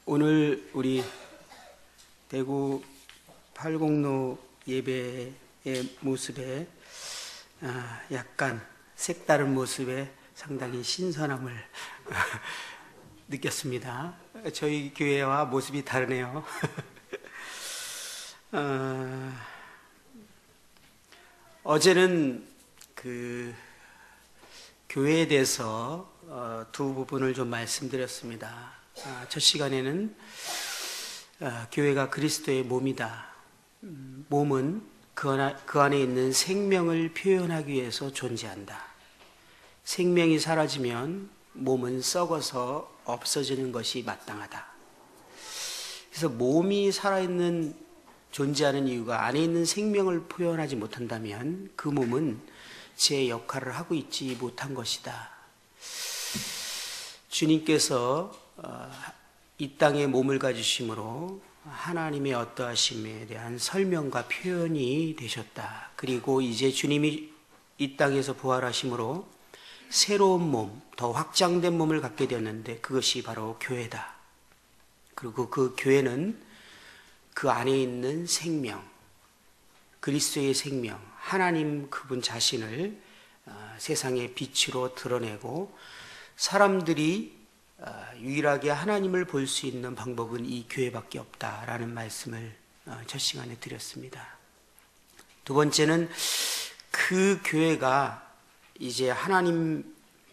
오늘 우리 대구 팔공로 예배의 모습에 약간 색다른 모습에 상당히 신선함을 느꼈습니다. 저희 교회와 모습이 다르네요. 어제는 그 교회에 대해서 두 부분을 좀 말씀드렸습니다. 첫 시간에는 교회가 그리스도의 몸이다. 몸은 그 안에 있는 생명을 표현하기 위해서 존재한다. 생명이 사라지면 몸은 썩어서 없어지는 것이 마땅하다. 그래서 몸이 살아있는 존재하는 이유가 안에 있는 생명을 표현하지 못한다면 그 몸은 제 역할을 하고 있지 못한 것이다. 주님께서 이 땅에 몸을 가지심으로 하나님의 어떠하심에 대한 설명과 표현이 되셨다. 그리고 이제 주님이 이 땅에서 부활하심으로 새로운 몸, 더 확장된 몸을 갖게 되었는데 그것이 바로 교회다. 그리고 그 교회는 그 안에 있는 생명, 그리스도의 생명, 하나님 그분 자신을 세상의 빛으로 드러내고 사람들이 유일하게 하나님을 볼 수 있는 방법은 이 교회밖에 없다라는 말씀을 첫 시간에 드렸습니다. 두 번째는 그 교회가 이제 하나님을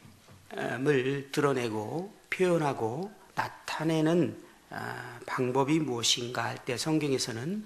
드러내고 표현하고 나타내는 방법이 무엇인가 할 때 성경에서는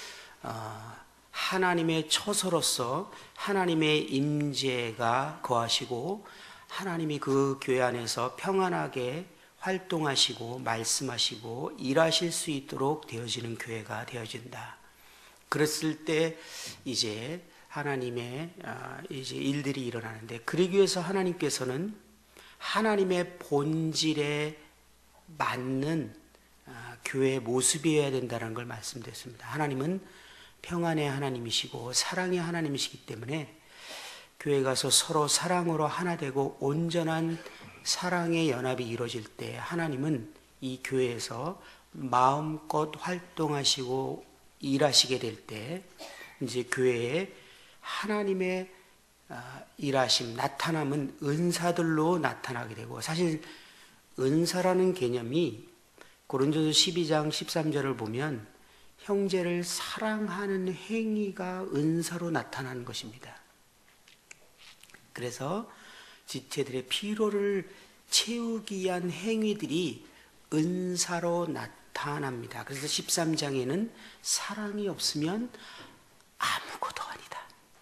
하나님의 처소로서 하나님의 임재가 거하시고 하나님이 그 교회 안에서 평안하게 활동하시고 말씀하시고 일하실 수 있도록 되어지는 교회가 되어진다. 그랬을 때 이제 하나님의 이제 일들이 일어나는데 그러기 위해서 하나님께서는 하나님의 본질에 맞는 교회의 모습이어야 된다는 걸 말씀드렸습니다. 하나님은 평안의 하나님이시고 사랑의 하나님이시기 때문에 교회 가서 서로 사랑으로 하나 되고 온전한 사랑의 연합이 이루어질 때 하나님은 이 교회에서 마음껏 활동하시고 일하시게 될 때 이제 교회에 하나님의 일하심, 나타남은 은사들로 나타나게 되고 사실 은사라는 개념이 고린도서 12장 13절을 보면 형제를 사랑하는 행위가 은사로 나타나는 것입니다. 그래서 지체들의 피로를 채우기 위한 행위들이 은사로 나타납니다. 그래서 13장에는 사랑이 없으면 아무것도 아니다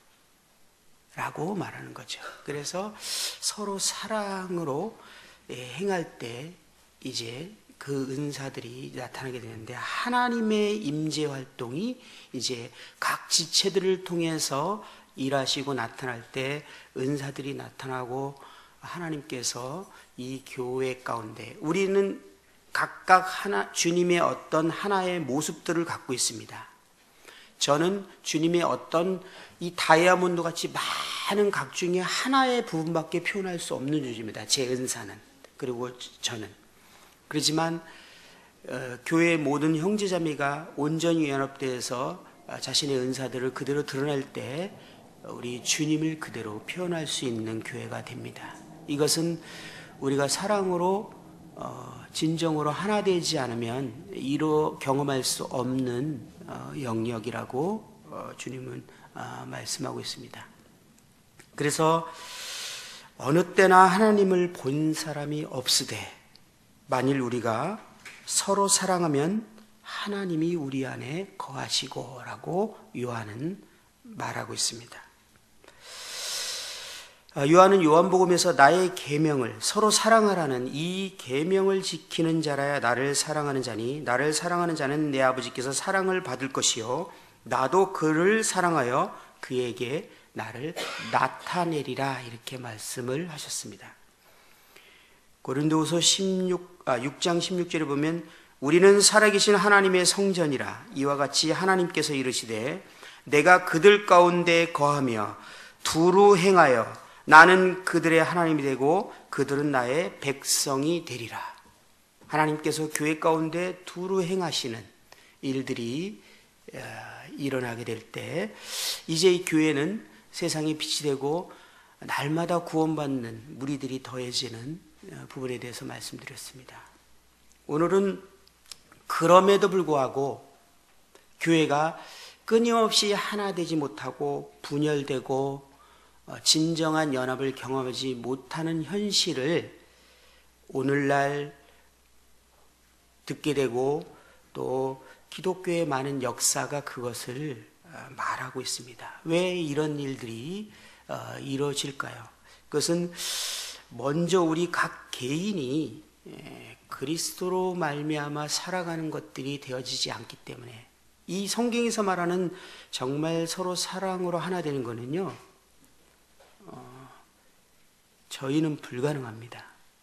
라고 말하는 거죠. 그래서 서로 사랑으로 행할 때 이제 그 은사들이 나타나게 되는데 하나님의 임재 활동이 이제 각 지체들을 통해서 일하시고 나타날 때 은사들이 나타나고 하나님께서 이 교회 가운데 우리는 각각 주님의 어떤 하나의 모습들을 갖고 있습니다. 저는 주님의 어떤 이 다이아몬드 같이 많은 각 중에 하나의 부분밖에 표현할 수 없는 존재입니다. 제 은사는. 그리고 저는. 그렇지만 교회의 모든 형제자매가 온전히 연합되어서 자신의 은사들을 그대로 드러낼 때 우리 주님을 그대로 표현할 수 있는 교회가 됩니다. 이것은 우리가 사랑으로 진정으로 하나 되지 않으면 경험할 수 없는 영역이라고 주님은 말씀하고 있습니다. 그래서 어느 때나 하나님을 본 사람이 없으되 만일 우리가 서로 사랑하면 하나님이 우리 안에 거하시고 라고 요한은 말하고 있습니다. 요한은 요한복음에서 나의 계명을 서로 사랑하라는 이 계명을 지키는 자라야 나를 사랑하는 자니 나를 사랑하는 자는 내 아버지께서 사랑을 받을 것이요 나도 그를 사랑하여 그에게 나를 나타내리라 이렇게 말씀을 하셨습니다. 고린도후서 6장 16절에 보면 우리는 살아계신 하나님의 성전이라 이와 같이 하나님께서 이르시되 내가 그들 가운데 거하며 두루 행하여 나는 그들의 하나님이 되고 그들은 나의 백성이 되리라. 하나님께서 교회 가운데 두루 행하시는 일들이 일어나게 될 때 이제 이 교회는 세상의 빛이 되고 날마다 구원받는 무리들이 더해지는 부분에 대해서 말씀드렸습니다. 오늘은 그럼에도 불구하고 교회가 끊임없이 하나 되지 못하고 분열되고 진정한 연합을 경험하지 못하는 현실을 오늘날 듣게 되고 또 기독교의 많은 역사가 그것을 말하고 있습니다. 왜 이런 일들이 이루어질까요? 그것은 먼저 우리 각 개인이 그리스도로 말미암아 살아가는 것들이 되어지지 않기 때문에, 이 성경에서 말하는 정말 서로 사랑으로 하나 되는 것은요, 저희는 불가능합니다.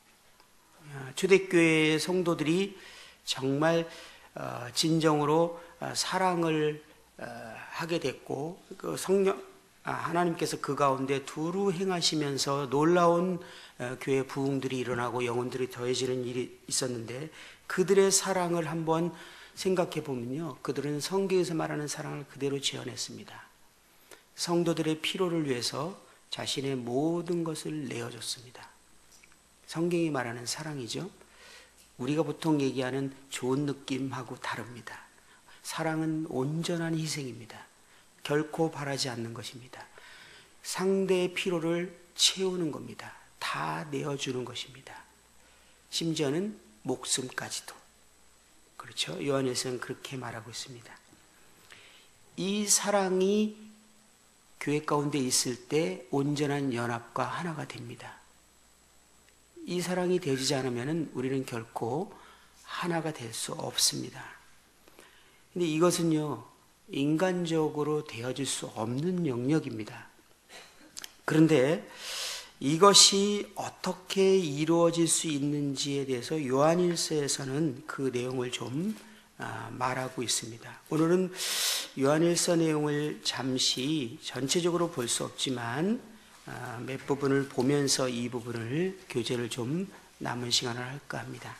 초대교회의 성도들이 정말 진정으로 사랑을 하게 됐고, 그 하나님께서 그 가운데 두루 행하시면서 놀라운 교회 부흥들이 일어나고 영혼들이 더해지는 일이 있었는데, 그들의 사랑을 한번 생각해 보면요, 그들은 성경에서 말하는 사랑을 그대로 재현했습니다. 성도들의 필요를 위해서 자신의 모든 것을 내어줬습니다. 성경이 말하는 사랑이죠. 우리가 보통 얘기하는 좋은 느낌하고 다릅니다. 사랑은 온전한 희생입니다. 결코 바라지 않는 것입니다. 상대의 필요를 채우는 겁니다. 다 내어주는 것입니다. 심지어는 목숨까지도. 그렇죠? 요한일서는 그렇게 말하고 있습니다. 이 사랑이 교회 가운데 있을 때 온전한 연합과 하나가 됩니다. 이 사랑이 되어지지 않으면 우리는 결코 하나가 될 수 없습니다. 근데 이것은요, 인간적으로 되어질 수 없는 영역입니다. 그런데 이것이 어떻게 이루어질 수 있는지에 대해서 요한일서에서는 그 내용을 좀 말하고 있습니다. 오늘은 요한일서 내용을 잠시 전체적으로 볼 수 없지만 몇 부분을 보면서 이 부분을 교제를 좀 남은 시간을 할까 합니다.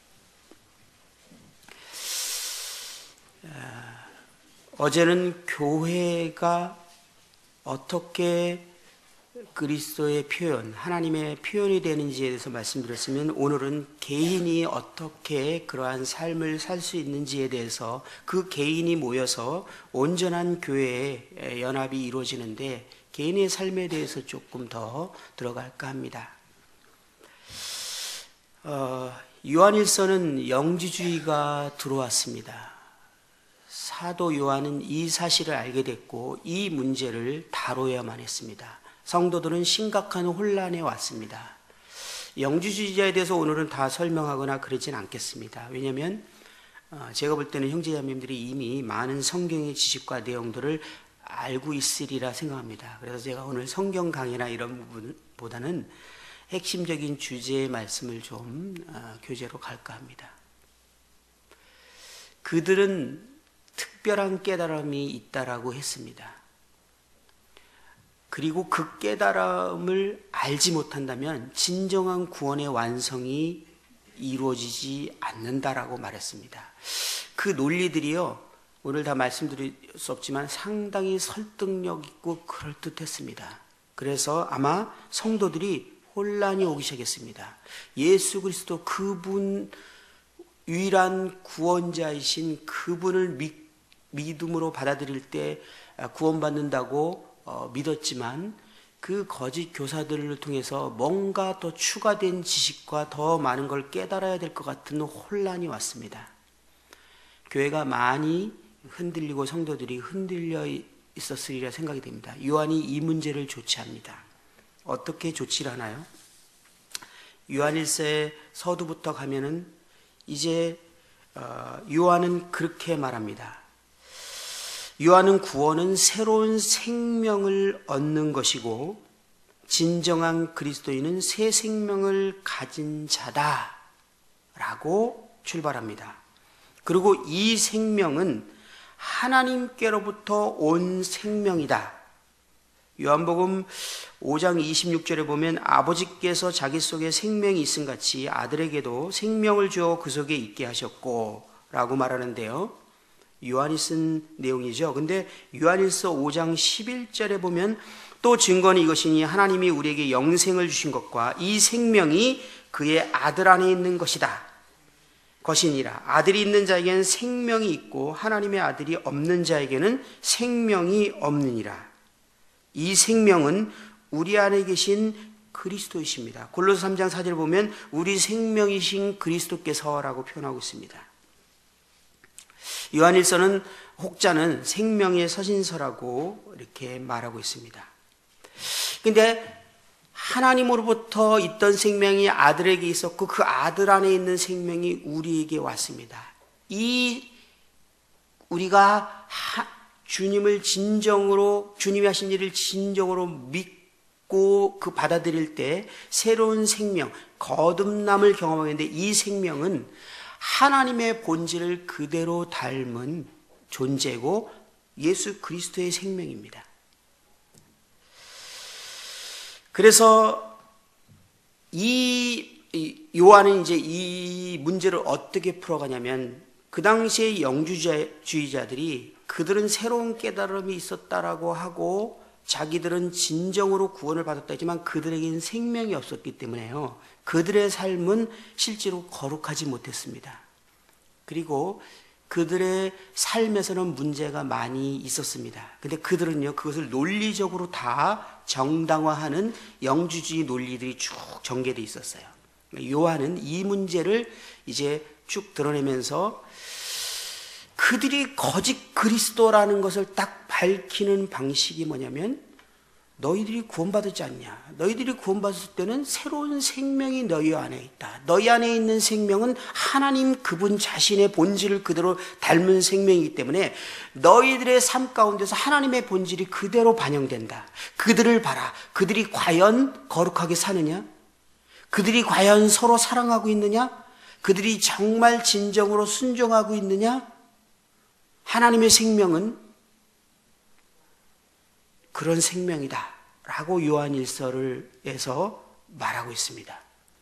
어제는 교회가 어떻게 그리스도의 표현, 하나님의 표현이 되는지에 대해서 말씀드렸으면, 오늘은 개인이 어떻게 그러한 삶을 살 수 있는지에 대해서 그 개인이 모여서 온전한 교회의 연합이 이루어지는데 개인의 삶에 대해서 조금 더 들어갈까 합니다. 요한일서는 영지주의가 들어왔습니다. 사도 요한은 이 사실을 알게 됐고 이 문제를 다뤄야만 했습니다. 성도들은 심각한 혼란에 왔습니다. 영지주의자에 대해서 오늘은 다 설명하거나 그러진 않겠습니다. 왜냐하면 제가 볼 때는 형제자매님들이 이미 많은 성경의 지식과 내용들을 알고 있으리라 생각합니다. 그래서 제가 오늘 성경 강의나 이런 부분보다는 핵심적인 주제의 말씀을 좀 교제로 갈까 합니다. 그들은 특별한 깨달음이 있다라고 했습니다. 그리고 그 깨달음을 알지 못한다면 진정한 구원의 완성이 이루어지지 않는다라고 말했습니다. 그 논리들이요, 오늘 다 말씀드릴 수 없지만 상당히 설득력 있고 그럴듯했습니다. 그래서 아마 성도들이 혼란이 오기 시작했습니다. 예수 그리스도 그분, 유일한 구원자이신 그분을 믿음으로 받아들일 때 구원받는다고 믿었지만 그 거짓 교사들을 통해서 뭔가 더 추가된 지식과 더 많은 걸 깨달아야 될 것 같은 혼란이 왔습니다. 교회가 많이 흔들리고 성도들이 흔들려 있었으리라 생각이 됩니다. 요한이 이 문제를 조치합니다. 어떻게 조치를 하나요? 요한일서의 서두부터 가면은 이제 요한은 그렇게 말합니다. 요한은 구원은 새로운 생명을 얻는 것이고 진정한 그리스도인은 새 생명을 가진 자다 라고 출발합니다. 그리고 이 생명은 하나님께로부터 온 생명이다. 요한복음 5장 26절에 보면 아버지께서 자기 속에 생명이 있음 같이 아들에게도 생명을 주어 그 속에 있게 하셨고 라고 말하는데요. 요한이 쓴 내용이죠. 근데 요한일서 5장 11절에 보면 또 증거는 이것이니 하나님이 우리에게 영생을 주신 것과 이 생명이 그의 아들 안에 있는 것이니라. 아들이 있는 자에게는 생명이 있고 하나님의 아들이 없는 자에게는 생명이 없느니라. 이 생명은 우리 안에 계신 그리스도이십니다. 골로새 3장 4절에 보면 우리 생명이신 그리스도께서라고 표현하고 있습니다. 요한일서는 혹자는 생명의 서신서라고 이렇게 말하고 있습니다. 근데 하나님으로부터 있던 생명이 아들에게 있었고 그 아들 안에 있는 생명이 우리에게 왔습니다. 우리가 주님을 진정으로, 주님이 하신 일을 진정으로 믿고 그 받아들일 때 새로운 생명, 거듭남을 경험하는데 이 생명은 하나님의 본질을 그대로 닮은 존재고 예수 그리스도의 생명입니다. 그래서 요한은 이제 이 문제를 어떻게 풀어가냐면 그 당시에 영주주의자들이 그들은 새로운 깨달음이 있었다라고 하고 자기들은 진정으로 구원을 받았다 했지만 그들에게는 생명이 없었기 때문에요. 그들의 삶은 실제로 거룩하지 못했습니다. 그리고 그들의 삶에서는 문제가 많이 있었습니다. 근데 그들은요, 그것을 논리적으로 다 정당화하는 영주주의 논리들이 쭉 전개되어 있었어요. 요한은 이 문제를 이제 쭉 드러내면서 그들이 거짓 그리스도라는 것을 딱 밝히는 방식이 뭐냐면 너희들이 구원받았지 않냐. 너희들이 구원받았을 때는 새로운 생명이 너희 안에 있다. 너희 안에 있는 생명은 하나님 그분 자신의 본질을 그대로 닮은 생명이기 때문에 너희들의 삶 가운데서 하나님의 본질이 그대로 반영된다. 그들을 봐라. 그들이 과연 거룩하게 사느냐? 그들이 과연 서로 사랑하고 있느냐? 그들이 정말 진정으로 순종하고 있느냐? 하나님의 생명은 그런 생명이다 라고 요한일서에서 말하고 있습니다.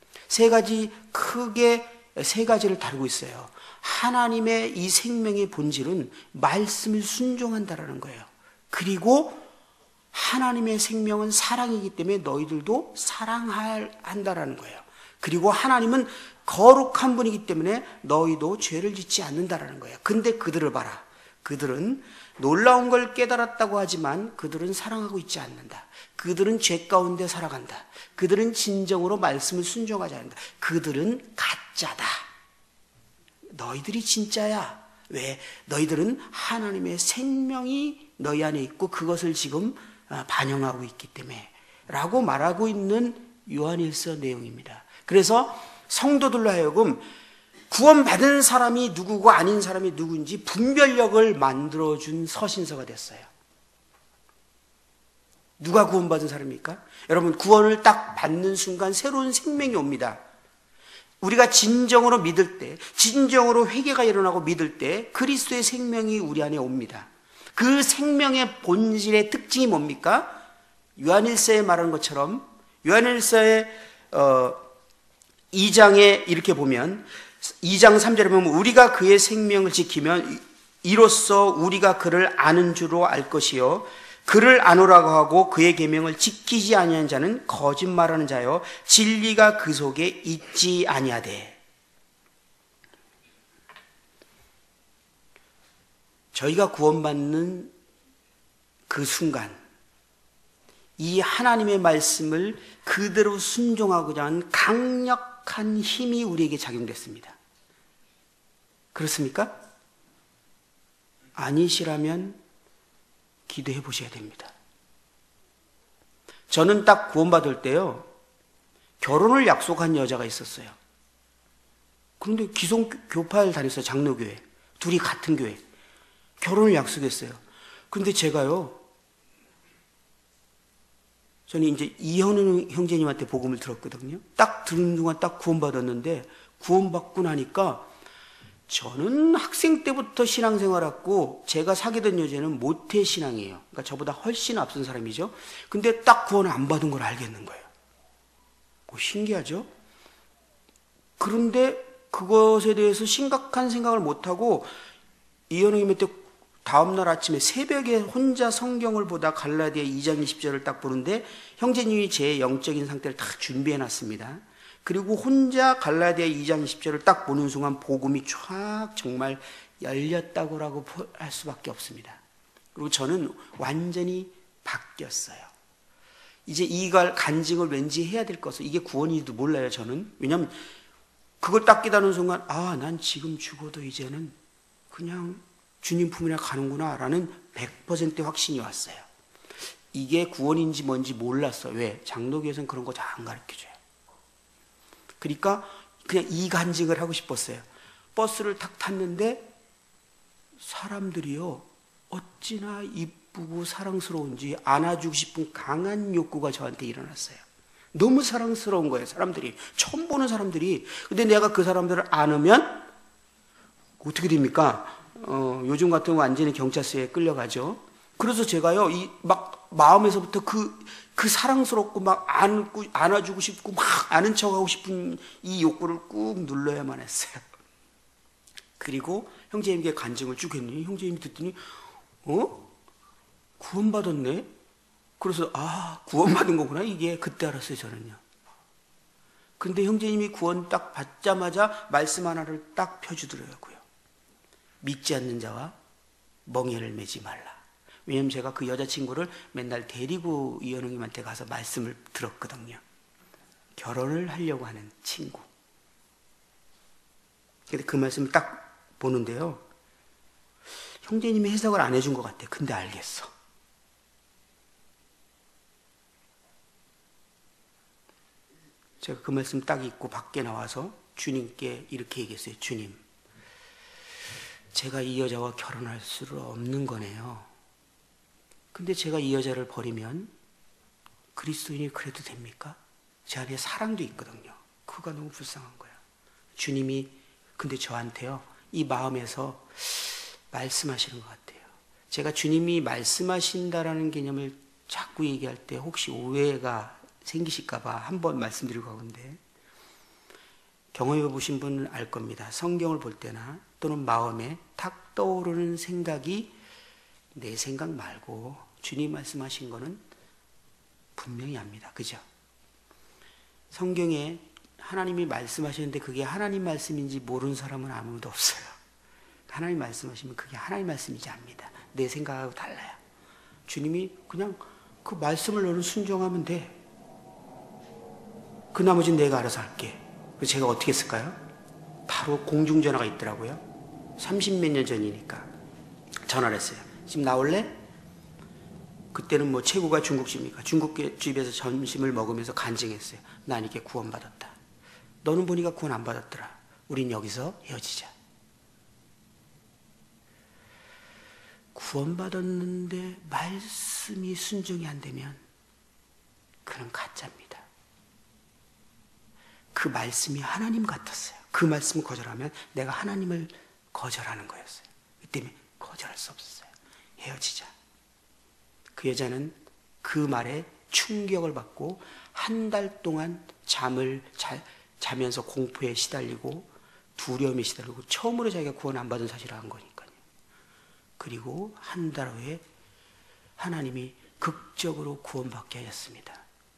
크게 세 가지를 다루고 있어요. 하나님의 이 생명의 본질은 말씀을 순종한다라는 거예요. 그리고 하나님의 생명은 사랑이기 때문에 너희들도 사랑한다라는 거예요. 그리고 하나님은 거룩한 분이기 때문에 너희도 죄를 짓지 않는다라는 거예요. 근데 그들을 봐라. 그들은 놀라운 걸 깨달았다고 하지만 그들은 사랑하고 있지 않는다. 그들은 죄 가운데 살아간다. 그들은 진정으로 말씀을 순종하지 않는다. 그들은 가짜다. 너희들이 진짜야. 왜? 너희들은 하나님의 생명이 너희 안에 있고 그것을 지금 반영하고 있기 때문에 라고 말하고 있는 요한일서 내용입니다. 그래서 성도들로 하여금 구원받은 사람이 누구고 아닌 사람이 누구인지 분별력을 만들어준 서신서가 됐어요. 누가 구원받은 사람입니까? 여러분, 구원을 딱 받는 순간 새로운 생명이 옵니다. 우리가 진정으로 믿을 때, 진정으로 회개가 일어나고 믿을 때 그리스도의 생명이 우리 안에 옵니다. 그 생명의 본질의 특징이 뭡니까? 요한일서에 말하는 것처럼 요한일서의 2장에 이렇게 보면 2장 3절에 보면 우리가 그의 생명을 지키면 이로써 우리가 그를 아는 줄로 알 것이요 그를 아노라고 하고 그의 계명을 지키지 아니하는 자는 거짓말하는 자요 진리가 그 속에 있지 아니하되. 저희가 구원받는 그 순간 이 하나님의 말씀을 그대로 순종하고자 하는 강력한 힘이 우리에게 작용됐습니다. 그렇습니까? 아니시라면 기도해 보셔야 됩니다. 저는 딱 구원받을 때요, 결혼을 약속한 여자가 있었어요. 그런데 기성교파를 다녔어요. 장로교회. 둘이 같은 교회. 결혼을 약속했어요. 그런데 제가요, 저는 이제 이현우 형제님한테 복음을 들었거든요. 딱 들은 동안 딱 구원받았는데 구원받고 나니까 저는 학생 때부터 신앙생활했고 제가 사귀던 여자는 모태 신앙이에요. 그러니까 저보다 훨씬 앞선 사람이죠. 근데 딱 구원을 안 받은 걸 알겠는 거예요. 신기하죠? 그런데 그것에 대해서 심각한 생각을 못하고 이현웅이 때 다음날 아침에 새벽에 혼자 성경을 보다 갈라디아 2장 20절을 딱 보는데 형제님이 제 영적인 상태를 다 준비해 놨습니다. 그리고 혼자 갈라디아 2장 20절을 딱 보는 순간 복음이 쫙 정말 열렸다고라고 할 수밖에 없습니다. 그리고 저는 완전히 바뀌었어요. 이제 이 간증을 왠지 해야 될 것을, 이게 구원인지도 몰라요 저는. 왜냐하면 그걸 딱 깨닫는 순간 난 지금 죽어도 이제는 그냥 주님 품이나 가는구나 라는 100% 확신이 왔어요. 이게 구원인지 뭔지 몰랐어. 왜? 장로교에서는 그런 거 잘 안 가르쳐줘요. 그러니까 그냥 이 간증을 하고 싶었어요. 버스를 탁 탔는데 사람들이요 어찌나 이쁘고 사랑스러운지 안아주고 싶은 강한 욕구가 저한테 일어났어요. 너무 사랑스러운 거예요. 사람들이 처음 보는 사람들이. 근데 내가 그 사람들을 안으면 어떻게 됩니까? 요즘 같은 완전히 경찰서에 끌려가죠. 그래서 제가요 막 마음에서부터 그 사랑스럽고 막 안아주고 싶고 막 아는 척하고 싶은 이 욕구를 꾹 눌러야만 했어요. 그리고 형제님께 간증을 쭉 했더니 형제님이 듣더니 구원받았네? 그래서 구원받은 거구나 이게. 그때 알았어요 저는요. 근데 형제님이 구원 딱 받자마자 말씀 하나를 딱 펴주더라고요. 믿지 않는 자와 멍에를 매지 말라. 왜냐면 제가 그 여자친구를 맨날 데리고 이현웅님한테 가서 말씀을 들었거든요. 결혼을 하려고 하는 친구. 근데 그 말씀을 딱 보는데요, 형제님이 해석을 안 해준 것 같아. 근데 알겠어. 제가 그 말씀 딱 읽고 밖에 나와서 주님께 이렇게 얘기했어요. 주님, 제가 이 여자와 결혼할 수 없는 거네요. 근데 제가 이 여자를 버리면 그리스도인이 그래도 됩니까? 제 안에 사랑도 있거든요. 그가 너무 불쌍한 거야. 주님이 근데 저한테요 이 마음에서 말씀하시는 것 같아요. 제가 주님이 말씀하신다라는 개념을 자꾸 얘기할 때 혹시 오해가 생기실까 봐 한번 말씀드리고 가는데, 경험해 보신 분은 알 겁니다. 성경을 볼 때나 또는 마음에 탁 떠오르는 생각이 내 생각 말고 주님 말씀하신 거는 분명히 압니다. 그죠? 성경에 하나님이 말씀하시는데 그게 하나님 말씀인지 모르는 사람은 아무도 없어요. 하나님 말씀하시면 그게 하나님 말씀인지 압니다. 내 생각하고 달라요. 주님이 그냥 그 말씀을 너는 순종하면 돼. 그 나머지는 내가 알아서 할게. 그래서 제가 어떻게 했을까요? 바로 공중전화가 있더라고요. 30몇 년 전이니까 전화를 했어요. 지금 나올래? 그때는 뭐 최고가 중국집입니까? 중국집에서 점심을 먹으면서 간증했어요. 난 이게 구원받았다. 너는 보니까 구원 안 받았더라. 우린 여기서 헤어지자. 구원받았는데 말씀이 순종이 안 되면 그는 가짜입니다. 그 말씀이 하나님 같았어요. 그 말씀을 거절하면 내가 하나님을 거절하는 거였어요. 그 때문에 거절할 수 없었어요. 헤어지자. 그 여자는 그 말에 충격을 받고 한 달 동안 자면서 공포에 시달리고 두려움에 시달리고 처음으로 자기가 구원 안 받은 사실을 한 거니까요. 그리고 한 달 후에 하나님이 극적으로 구원받게 하셨습니다.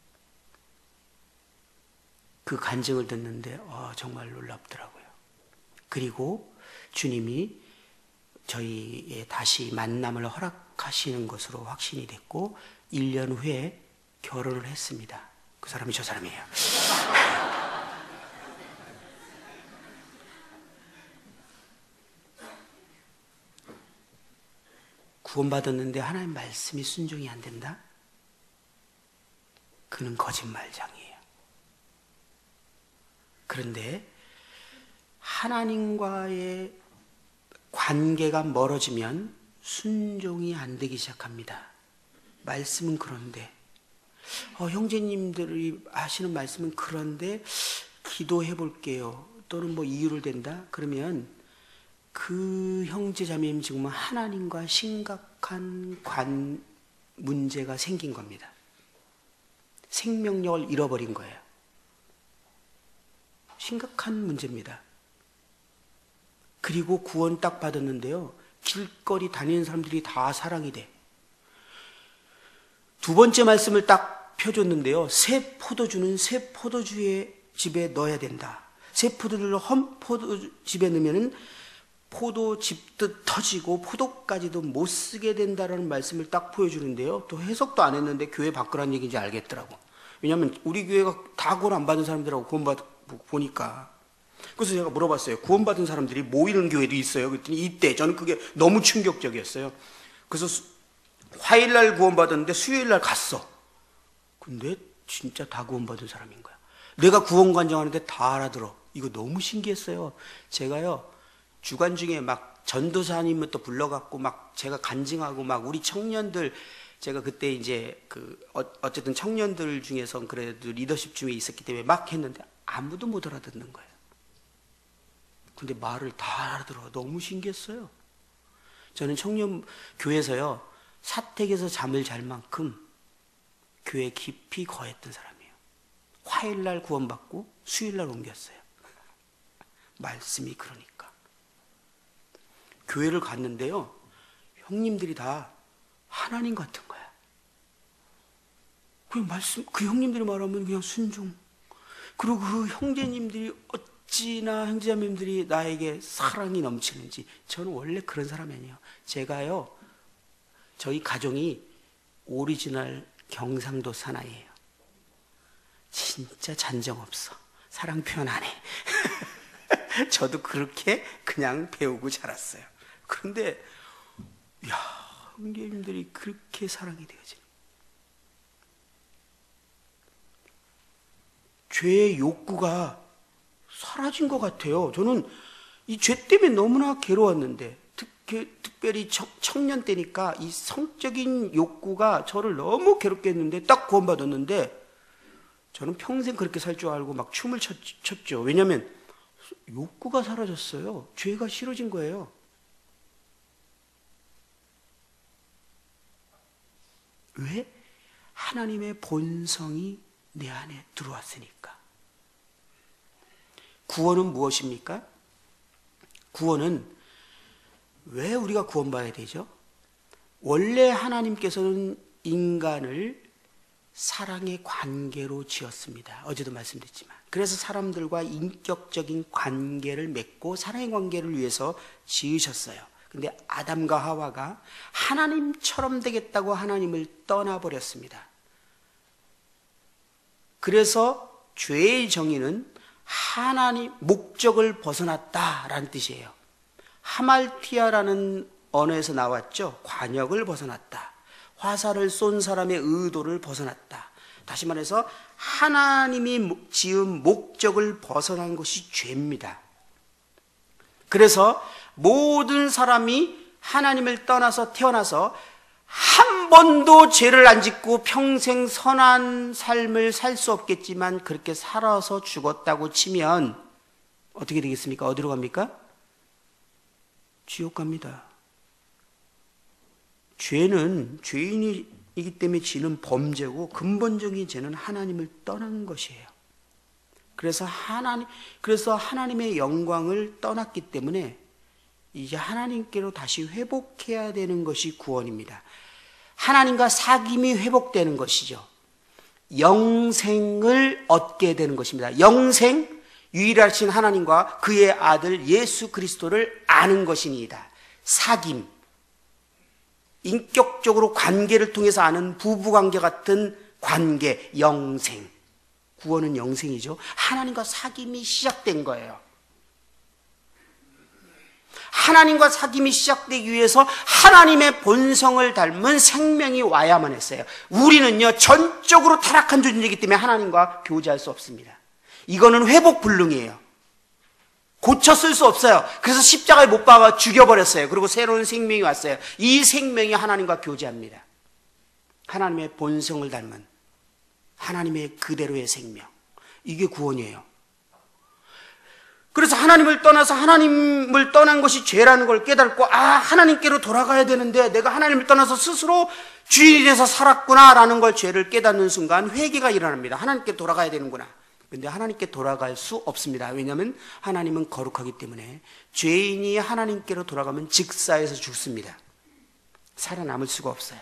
그 간증을 듣는데 정말 놀랍더라고요. 그리고 주님이 저희의 다시 만남을 허락하시는 것으로 확신이 됐고 1년 후에 결혼을 했습니다. 그 사람이 저 사람이에요. 구원받았는데 하나님 말씀이 순종이 안 된다? 그는 거짓말장이에요. 그런데 하나님과의 관계가 멀어지면 순종이 안 되기 시작합니다. 말씀은 그런데 형제님들이 하시는 말씀은 그런데 기도해 볼게요. 또는 뭐 이유를 댄다? 그러면 그 형제자매님 지금은 하나님과 심각한 문제가 생긴 겁니다. 생명력을 잃어버린 거예요. 심각한 문제입니다. 그리고 구원 딱 받았는데요, 길거리 다니는 사람들이 다 사랑이 돼. 두 번째 말씀을 딱 펴줬는데요, 새 포도주는 새 포도주의 집에 넣어야 된다. 새 포도주를 헌 포도집에 넣으면은 포도즙도 터지고 포도까지도 못 쓰게 된다라는 말씀을 딱 보여주는데요, 또 해석도 안 했는데 교회 바꾸라는 얘기인지 알겠더라고. 왜냐하면 우리 교회가 다 구원 안 받은 사람들하고 구원받고 보니까. 그래서 제가 물어봤어요. 구원받은 사람들이 모이는 교회도 있어요? 그랬더니 이때 저는 그게 너무 충격적이었어요. 그래서 화요일날 구원받았는데 수요일날 갔어. 근데 진짜 다 구원받은 사람인 거야. 내가 구원 간증하는데 다 알아들어. 이거 너무 신기했어요. 제가요, 주간 중에 막 전도사님부터 불러갖고 막 제가 간증하고 막 우리 청년들, 제가 그때 이제 어쨌든 청년들 중에서 그래도 리더십 중에 있었기 때문에 막 했는데 아무도 못 알아듣는 거예요. 근데 말을 다 알아들어. 너무 신기했어요. 저는 청년 교회에서요, 사택에서 잠을 잘 만큼 교회 깊이 거했던 사람이에요. 화요일날 구원받고 수요일날 옮겼어요. 말씀이 그러니까. 교회를 갔는데요, 형님들이 다 하나님 같은 거야. 그냥 그 형님들이 말하면 그냥 순종. 그리고 그 형제님들이 어찌나 형제자매님들이 나에게 사랑이 넘치는지. 저는 원래 그런 사람이 아니에요. 제가요, 저희 가정이 오리지널 경상도 사나이예요. 진짜 잔정 없어. 사랑 표현 안 해. 저도 그렇게 그냥 배우고 자랐어요. 그런데 야, 형제님들이 그렇게 사랑이 되어지는, 죄의 욕구가 사라진 것 같아요. 저는 이 죄 때문에 너무나 괴로웠는데, 특별히 청년 때니까 이 성적인 욕구가 저를 너무 괴롭게 했는데, 딱 구원받았는데 저는 평생 그렇게 살 줄 알고 막 춤을 췄죠. 왜냐하면 욕구가 사라졌어요. 죄가 싫어진 거예요. 왜? 하나님의 본성이 내 안에 들어왔으니까. 구원은 무엇입니까? 구원은 왜 우리가 구원받아야 되죠? 원래 하나님께서는 인간을 사랑의 관계로 지었습니다. 어제도 말씀드렸지만. 그래서 사람들과 인격적인 관계를 맺고 사랑의 관계를 위해서 지으셨어요. 근데 아담과 하와가 하나님처럼 되겠다고 하나님을 떠나버렸습니다. 그래서 죄의 정의는 하나님 목적을 벗어났다라는 뜻이에요. 하말티아라는 언어에서 나왔죠. 관역을 벗어났다. 화살을 쏜 사람의 의도를 벗어났다. 다시 말해서 하나님이 지은 목적을 벗어난 것이 죄입니다. 그래서 모든 사람이 하나님을 떠나서 태어나서 한 번도 죄를 안 짓고 평생 선한 삶을 살 수 없겠지만 그렇게 살아서 죽었다고 치면 어떻게 되겠습니까? 어디로 갑니까? 지옥 갑니다. 죄는 죄인이기 때문에 지는 범죄고 근본적인 죄는 하나님을 떠난 것이에요. 그래서 하나님의 영광을 떠났기 때문에 이제 하나님께로 다시 회복해야 되는 것이 구원입니다. 하나님과 사귐이 회복되는 것이죠. 영생을 얻게 되는 것입니다. 영생, 유일하신 하나님과 그의 아들 예수 그리스도를 아는 것이니이다. 사귐, 인격적으로 관계를 통해서 아는 부부관계 같은 관계, 영생. 구원은 영생이죠. 하나님과 사귐이 시작된 거예요. 하나님과 사귐이 시작되기 위해서 하나님의 본성을 닮은 생명이 와야만 했어요. 우리는요, 전적으로 타락한 존재이기 때문에 하나님과 교제할 수 없습니다. 이거는 회복 불능이에요. 고쳐 쓸 수 없어요. 그래서 십자가에 못 박아 죽여버렸어요. 그리고 새로운 생명이 왔어요. 이 생명이 하나님과 교제합니다. 하나님의 본성을 닮은 하나님의 그대로의 생명. 이게 구원이에요. 그래서 하나님을 떠나서 하나님을 떠난 것이 죄라는 걸 깨닫고 하나님께로 돌아가야 되는데 내가 하나님을 떠나서 스스로 주인이 돼서 살았구나라는 걸 죄를 깨닫는 순간 회개가 일어납니다. 하나님께 돌아가야 되는구나. 근데 하나님께 돌아갈 수 없습니다. 왜냐하면 하나님은 거룩하기 때문에 죄인이 하나님께로 돌아가면 즉사에서 죽습니다. 살아남을 수가 없어요.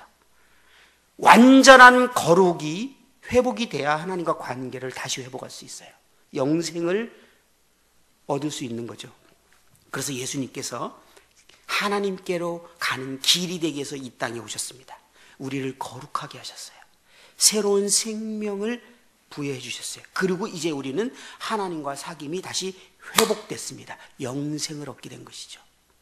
완전한 거룩이 회복이 돼야 하나님과 관계를 다시 회복할 수 있어요. 영생을 얻을 수 있는 거죠. 그래서 예수님께서 하나님께로 가는 길이 되기 위해서 이 땅에 오셨습니다. 우리를 거룩하게 하셨어요. 새로운 생명을 부여해 주셨어요. 그리고 이제 우리는 하나님과 사귐이 다시 회복됐습니다. 영생을 얻게 된 것이죠.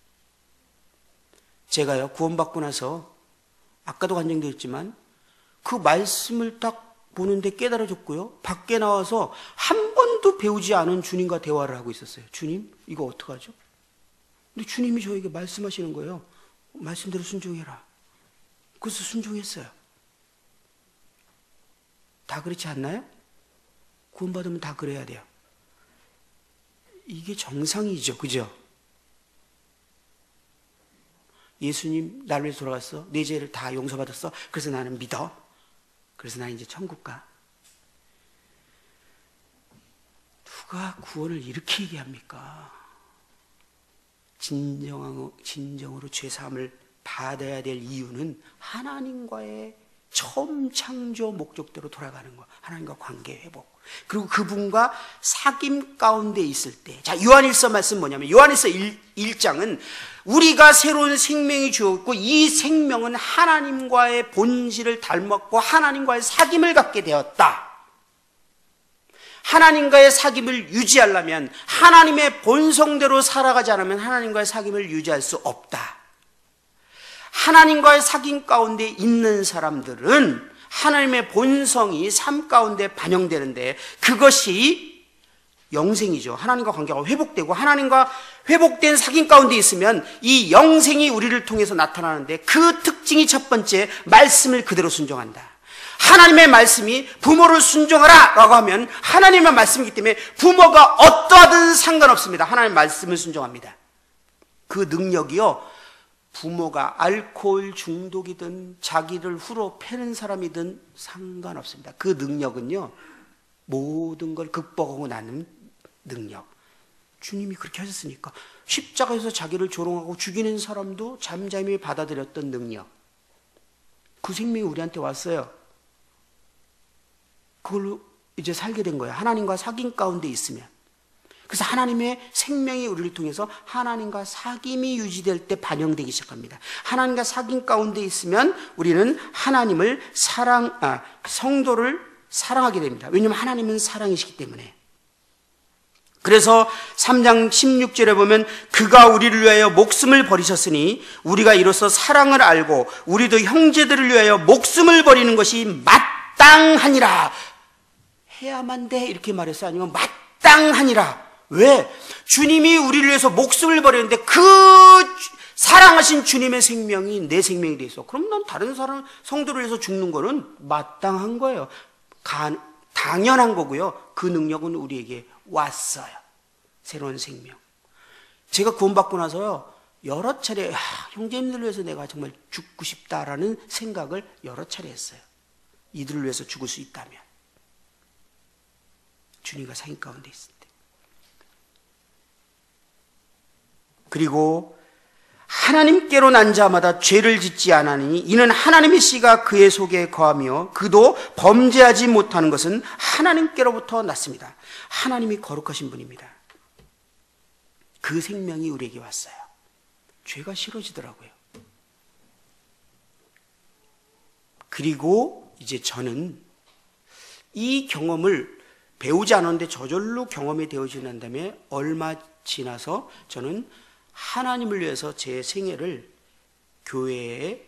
제가요, 구원받고 나서 아까도 간증되었지만 그 말씀을 딱 보는데 깨달아졌고요, 밖에 나와서 한 번도 배우지 않은 주님과 대화를 하고 있었어요. 주님, 이거 어떡하죠? 근데 주님이 저에게 말씀하시는 거예요. 말씀대로 순종해라. 그래서 순종했어요. 다 그렇지 않나요? 구원받으면 다 그래야 돼요. 이게 정상이죠. 그죠? 예수님 나를 위해서 돌아갔어. 내 죄를 다 용서받았어. 그래서 나는 믿어. 그래서 나는 이제 천국 가. 누가 구원을 이렇게 얘기합니까? 진정으로 죄사함을 받아야 될 이유는 하나님과의 처음 창조 목적대로 돌아가는 거. 하나님과 관계 회복. 그리고 그분과 사귐 가운데 있을 때. 자, 요한일서 말씀 뭐냐면, 요한일서 1장은 우리가 새로운 생명이 주었고, 이 생명은 하나님과의 본질을 닮았고, 하나님과의 사귐을 갖게 되었다. 하나님과의 사귐을 유지하려면, 하나님의 본성대로 살아가지 않으면 하나님과의 사귐을 유지할 수 없다. 하나님과의 사귐 가운데 있는 사람들은 하나님의 본성이 삶 가운데 반영되는데, 그것이 영생이죠. 하나님과 관계가 회복되고 하나님과 회복된 사귐 가운데 있으면 이 영생이 우리를 통해서 나타나는데, 그 특징이 첫 번째, 말씀을 그대로 순종한다. 하나님의 말씀이 부모를 순종하라 라고 하면 하나님의 말씀이기 때문에 부모가 어떠하든 상관없습니다. 하나님의 말씀을 순종합니다. 그 능력이요, 부모가 알코올 중독이든 자기를 후로 패는 사람이든 상관없습니다. 그 능력은요, 모든 걸 극복하고 나는 능력. 주님이 그렇게 하셨으니까. 십자가에서 자기를 조롱하고 죽이는 사람도 잠잠히 받아들였던 능력. 그 생명이 우리한테 왔어요. 그걸로 이제 살게 된 거예요. 하나님과 사귐 가운데 있으면. 그래서 하나님의 생명이 우리를 통해서 하나님과 사귐이 유지될 때 반영되기 시작합니다. 하나님과 사귐 가운데 있으면 우리는 하나님을 성도를 사랑하게 됩니다. 왜냐하면 하나님은 사랑이시기 때문에. 그래서 3장 16절에 보면, 그가 우리를 위하여 목숨을 버리셨으니 우리가 이로써 사랑을 알고 우리도 형제들을 위하여 목숨을 버리는 것이 마땅하니라. 해야만 돼 이렇게 말했어요? 아니면 마땅하니라. 왜? 주님이 우리를 위해서 목숨을 버렸는데 그 사랑하신 주님의 생명이 내 생명이 돼 있어. 그럼 난 다른 사람 성도를 위해서 죽는 거는 마땅한 거예요. 당연한 거고요. 그 능력은 우리에게 왔어요. 새로운 생명. 제가 구원받고 나서요, 여러 차례 형제님들을 위해서 내가 정말 죽고 싶다라는 생각을 여러 차례 했어요. 이들을 위해서 죽을 수 있다면. 주님과 사귐 가운데 있을 때. 그리고 하나님께로 난 자마다 죄를 짓지 않으니 이는 하나님의 씨가 그의 속에 거하며 그도 범죄하지 못하는 것은 하나님께로부터 났습니다. 하나님이 거룩하신 분입니다. 그 생명이 우리에게 왔어요. 죄가 싫어지더라고요. 그리고 이제 저는 이 경험을 배우지 않았는데 저절로 경험이 되어지는 다음에 얼마 지나서 저는 하나님을 위해서 제 생애를 교회에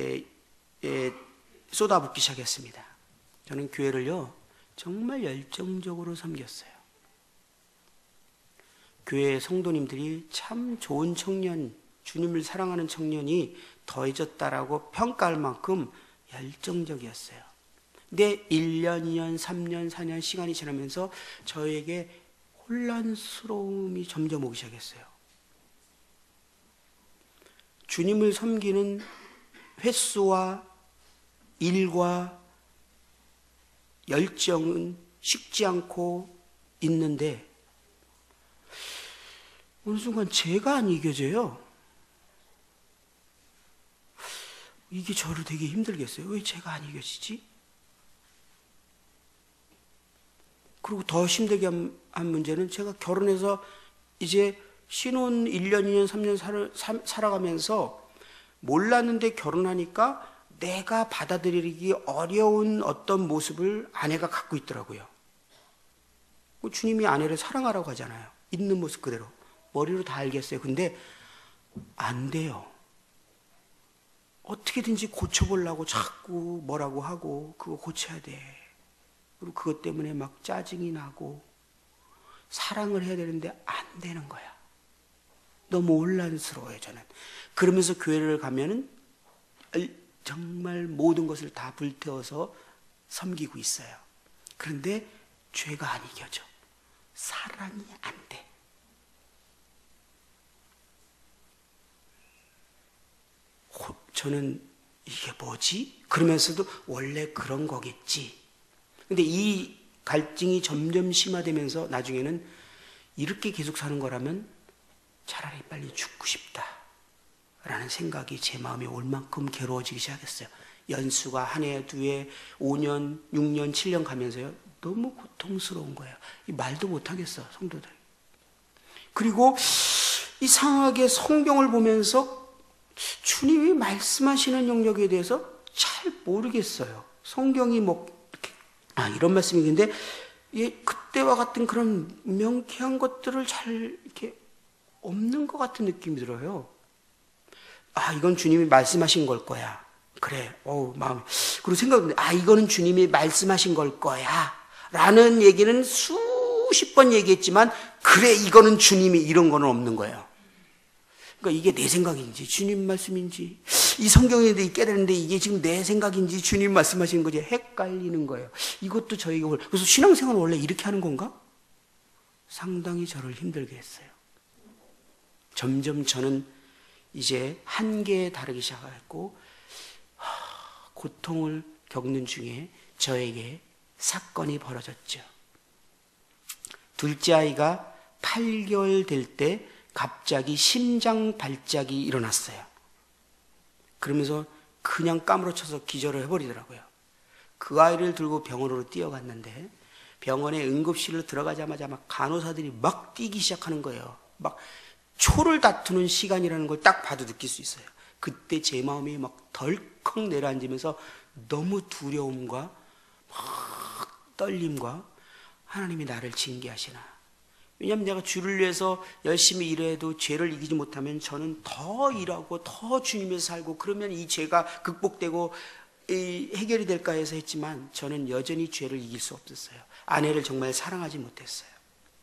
쏟아붓기 시작했습니다. 저는 교회를요, 정말 열정적으로 섬겼어요. 교회 성도님들이 참 좋은 청년, 주님을 사랑하는 청년이 더해졌다라고 평가할 만큼 열정적이었어요. 근데 1년, 2년, 3년, 4년 시간이 지나면서 저에게 혼란스러움이 점점 오기 시작했어요. 주님을 섬기는 횟수와 일과 열정은 식지 않고 있는데 어느 순간 제가 안 이겨져요. 이게 저를 되게 힘들게 했어요. 왜 제가 안 이겨지지? 그리고 더 힘들게 한 문제는 제가 결혼해서 이제 신혼 1년, 2년, 3년 살아가면서 몰랐는데 결혼하니까 내가 받아들이기 어려운 어떤 모습을 아내가 갖고 있더라고요. 주님이 아내를 사랑하라고 하잖아요. 있는 모습 그대로. 머리로 다 알겠어요. 근데 안 돼요. 어떻게든지 고쳐보려고 자꾸 뭐라고 하고 그거 고쳐야 돼. 그리고 그것 때문에 막 짜증이 나고 사랑을 해야 되는데 안 되는 거야. 너무 혼란스러워요, 저는. 그러면서 교회를 가면은 정말 모든 것을 다 불태워서 섬기고 있어요. 그런데 죄가 안 이겨져. 사랑이 안 돼. 저는 이게 뭐지? 그러면서도 원래 그런 거겠지. 근데 이 갈증이 점점 심화되면서 나중에는 이렇게 계속 사는 거라면 차라리 빨리 죽고 싶다 라는 생각이 제 마음에 올 만큼 괴로워지기 시작했어요. 연수가 한 해, 두 해, 5년, 6년, 7년 가면서요. 너무 고통스러운 거예요. 말도 못하겠어, 성도들. 그리고 이상하게 성경을 보면서 주님이 말씀하시는 영역에 대해서 잘 모르겠어요. 성경이 이런 말씀이 있는데, 그때와 같은 그런 명쾌한 것들을 잘 이렇게 없는 것 같은 느낌이 들어요. 이건 주님이 말씀하신 걸 거야. 그래, 마음. 그리고 생각하는데, 이거는 주님이 말씀하신 걸 거야. 라는 얘기는 수십 번 얘기했지만, 그래, 이거는 주님이 이런 거는 없는 거예요. 그러니까 이게 내 생각인지 주님 말씀인지 이 성경에 깨달는데 이게 지금 내 생각인지 주님 말씀하시는 거지 헷갈리는 거예요. 이것도 저희가 그래서 신앙생활은 원래 이렇게 하는 건가? 상당히 저를 힘들게 했어요. 점점 저는 이제 한계에 다르기 시작했고 고통을 겪는 중에 저에게 사건이 벌어졌죠. 둘째 아이가 8개월 될 때 갑자기 심장 발작이 일어났어요. 그러면서 그냥 까무러쳐서 기절을 해버리더라고요. 그 아이를 들고 병원으로 뛰어갔는데 병원에 응급실로 들어가자마자 막 간호사들이 막 뛰기 시작하는 거예요. 막 초를 다투는 시간이라는 걸 딱 봐도 느낄 수 있어요. 그때 제 마음이 막 덜컥 내려앉으면서 너무 두려움과 막 떨림과 하나님이 나를 징계하시나. 왜냐하면 내가 주를 위해서 열심히 일해도 죄를 이기지 못하면 저는 더 일하고 더 주님에서 살고 그러면 이 죄가 극복되고 해결이 될까 해서 했지만 저는 여전히 죄를 이길 수 없었어요. 아내를 정말 사랑하지 못했어요.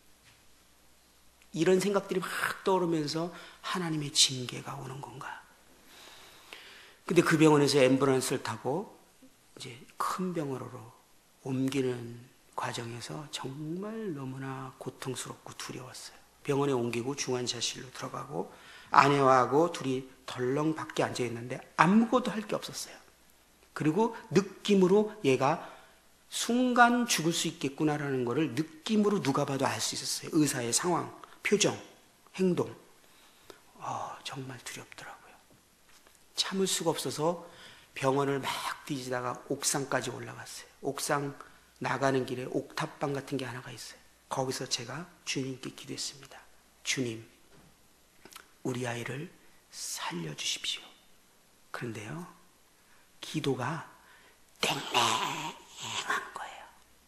이런 생각들이 막 떠오르면서 하나님의 징계가 오는 건가. 근데 그 병원에서 앰뷸런스를 타고 이제 큰 병원으로 옮기는 과정에서 정말 너무나 고통스럽고 두려웠어요. 병원에 옮기고 중환자실로 들어가고 아내와하고 둘이 덜렁 밖에 앉아 있는데 아무것도 할 게 없었어요. 그리고 느낌으로 얘가 순간 죽을 수 있겠구나라는 것을 느낌으로 누가 봐도 알 수 있었어요. 의사의 상황, 표정, 행동. 정말 두렵더라고요. 참을 수가 없어서 병원을 막 뒤지다가 옥상까지 올라갔어요. 옥상 나가는 길에 옥탑방 같은 게 하나가 있어요. 거기서 제가 주님께 기도했습니다. 주님, 우리 아이를 살려주십시오. 그런데요, 기도가 땡땡한 거예요.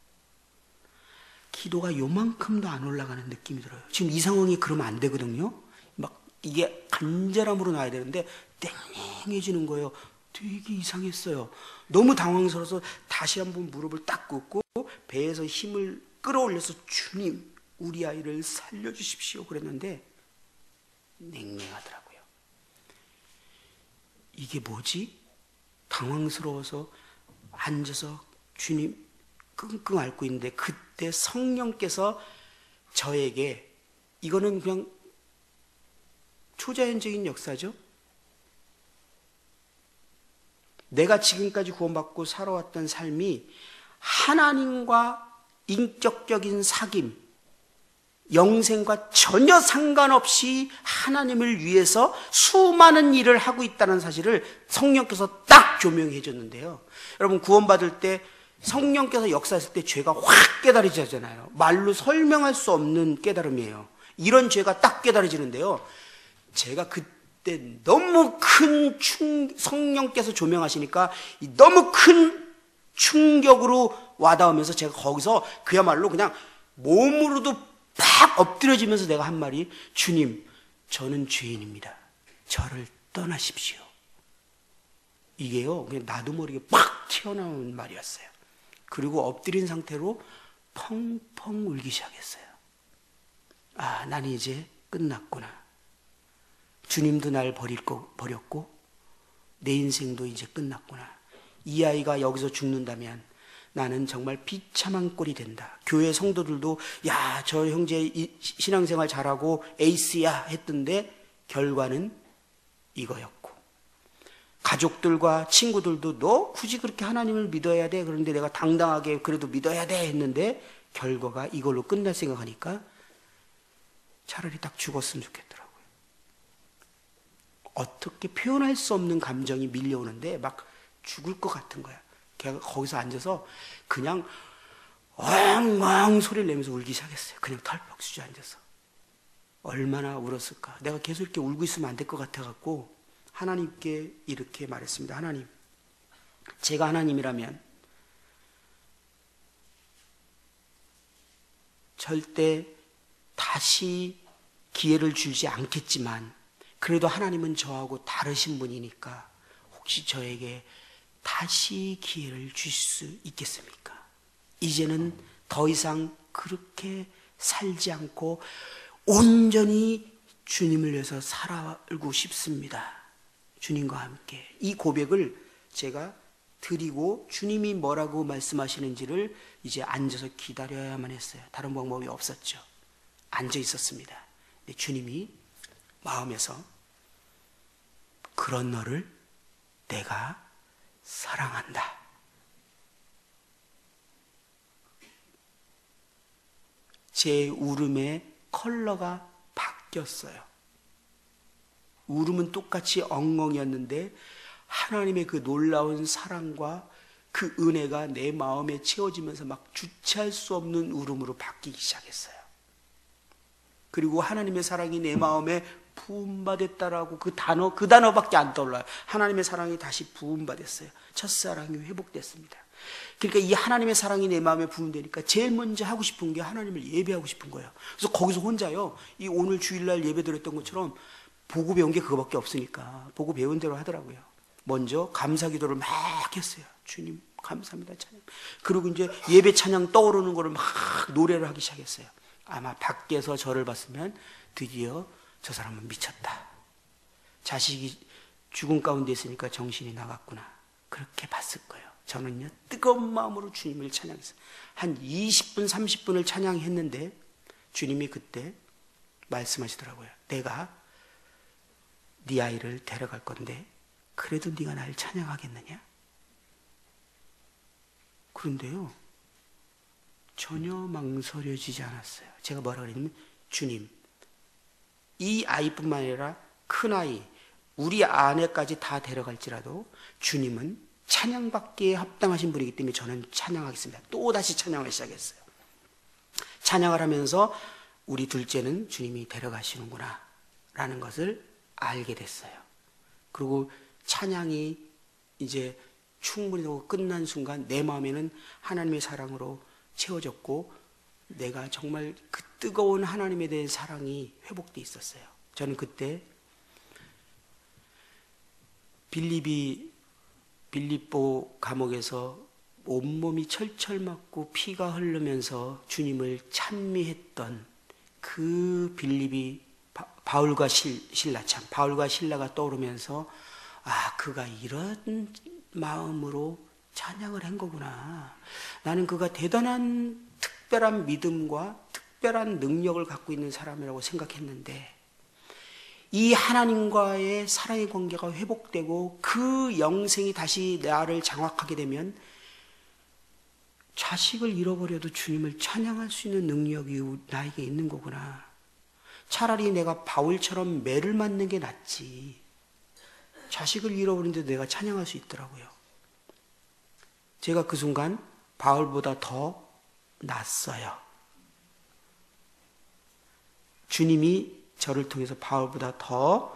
기도가 요만큼도 안 올라가는 느낌이 들어요. 지금 이 상황이 그러면 안 되거든요. 막 이게 간절함으로 나와야 되는데 땡땡해지는 거예요. 되게 이상했어요. 너무 당황스러워서 다시 한번 무릎을 딱 꿇고 배에서 힘을 끌어올려서 주님, 우리 아이를 살려주십시오 그랬는데 냉랭하더라고요. 이게 뭐지? 당황스러워서 앉아서 주님 끙끙 앓고 있는데 그때 성령께서 저에게 이거는 그냥 초자연적인 역사죠. 내가 지금까지 구원받고 살아왔던 삶이 하나님과 인격적인 사귐, 영생과 전혀 상관없이 하나님을 위해서 수많은 일을 하고 있다는 사실을 성령께서 딱 조명해 줬는데요. 여러분, 구원받을 때 성령께서 역사했을 때 죄가 확 깨달아지잖아요. 말로 설명할 수 없는 깨달음이에요. 이런 죄가 딱 깨달아지는데요. 제가 그때 너무 큰 성령께서 조명하시니까 너무 큰 충격으로 와닿으면서 제가 거기서 그야말로 그냥 몸으로도 팍 엎드려지면서 내가 한 말이, 주님, 저는 죄인입니다. 저를 떠나십시오. 이게요, 그냥 나도 모르게 팍 튀어나온 말이었어요. 그리고 엎드린 상태로 펑펑 울기 시작했어요. 아, 나는 이제 끝났구나. 주님도 날 버렸고 내 인생도 이제 끝났구나. 이 아이가 여기서 죽는다면 나는 정말 비참한 꼴이 된다. 교회 성도들도 야, 저 형제 신앙생활 잘하고 에이스야 했던데 결과는 이거였고, 가족들과 친구들도 너 굳이 그렇게 하나님을 믿어야 돼, 그런데 내가 당당하게 그래도 믿어야 돼 했는데 결과가 이걸로 끝날 생각하니까 차라리 딱 죽었으면 좋겠더라고요. 어떻게 표현할 수 없는 감정이 밀려오는데 막 죽을 것 같은 거야. 걔가 거기서 앉아서 그냥 엉엉 소리를 내면서 울기 시작했어요. 그냥 털썩 주저앉아서. 얼마나 울었을까. 내가 계속 이렇게 울고 있으면 안 될 것 같아갖고 하나님께 이렇게 말했습니다. 하나님, 제가 하나님이라면 절대 다시 기회를 주지 않겠지만 그래도 하나님은 저하고 다르신 분이니까 혹시 저에게 다시 기회를 주실 수 있겠습니까? 이제는 더 이상 그렇게 살지 않고 온전히 주님을 위해서 살아가고 싶습니다. 주님과 함께. 이 고백을 제가 드리고 주님이 뭐라고 말씀하시는지를 이제 앉아서 기다려야만 했어요. 다른 방법이 없었죠. 앉아 있었습니다. 근데 주님이 마음에서 그런 너를 내가 사랑한다. 제 울음의 컬러가 바뀌었어요. 울음은 똑같이 엉엉이었는데 하나님의 그 놀라운 사랑과 그 은혜가 내 마음에 채워지면서 막 주체할 수 없는 울음으로 바뀌기 시작했어요. 그리고 하나님의 사랑이 내 마음에 부음받았다라고 그 단어밖에 안 떠올라요. 하나님의 사랑이 다시 부음받았어요. 첫사랑이 회복됐습니다. 그러니까 이 하나님의 사랑이 내 마음에 부음되니까 제일 먼저 하고 싶은 게 하나님을 예배하고 싶은 거예요. 그래서 거기서 혼자요, 이 오늘 주일날 예배 드렸던 것처럼 보고 배운 게 그거밖에 없으니까 보고 배운 대로 하더라고요. 먼저 감사 기도를 막 했어요. 주님 감사합니다 찬양. 그리고 이제 예배 찬양 떠오르는 거를 막 노래를 하기 시작했어요. 아마 밖에서 저를 봤으면 드디어 저 사람은 미쳤다. 자식이 죽음 가운데 있으니까 정신이 나갔구나. 그렇게 봤을 거예요. 저는요, 뜨거운 마음으로 주님을 찬양했어요. 한 20분, 30분을 찬양했는데 주님이 그때 말씀하시더라고요. 내가 네 아이를 데려갈 건데 그래도 네가 날 찬양하겠느냐? 그런데요, 전혀 망설여지지 않았어요. 제가 뭐라 그랬냐면, 주님, 이 아이뿐만 아니라 큰아이, 우리 아내까지 다 데려갈지라도 주님은 찬양받기에 합당하신 분이기 때문에 저는 찬양하겠습니다. 또다시 찬양을 시작했어요. 찬양을 하면서 우리 둘째는 주님이 데려가시는구나 라는 것을 알게 됐어요. 그리고 찬양이 이제 충분히 되고 끝난 순간 내 마음에는 하나님의 사랑으로 채워졌고 내가 정말 그 뜨거운 하나님에 대한 사랑이 회복돼 있었어요. 저는 그때 빌립보 감옥에서 온몸이 철철 맞고 피가 흐르면서 주님을 찬미했던 그 바울과 신라가 떠오르면서 아, 그가 이런 마음으로 찬양을 한 거구나. 나는 그가 대단한 특별한 믿음과 특별한 능력을 갖고 있는 사람이라고 생각했는데 이 하나님과의 사랑의 관계가 회복되고 그 영생이 다시 나를 장악하게 되면 자식을 잃어버려도 주님을 찬양할 수 있는 능력이 나에게 있는 거구나. 차라리 내가 바울처럼 매를 맞는 게 낫지. 자식을 잃어버린데도 내가 찬양할 수 있더라고요. 제가 그 순간 바울보다 더 낫어요. 주님이 저를 통해서 바울보다 더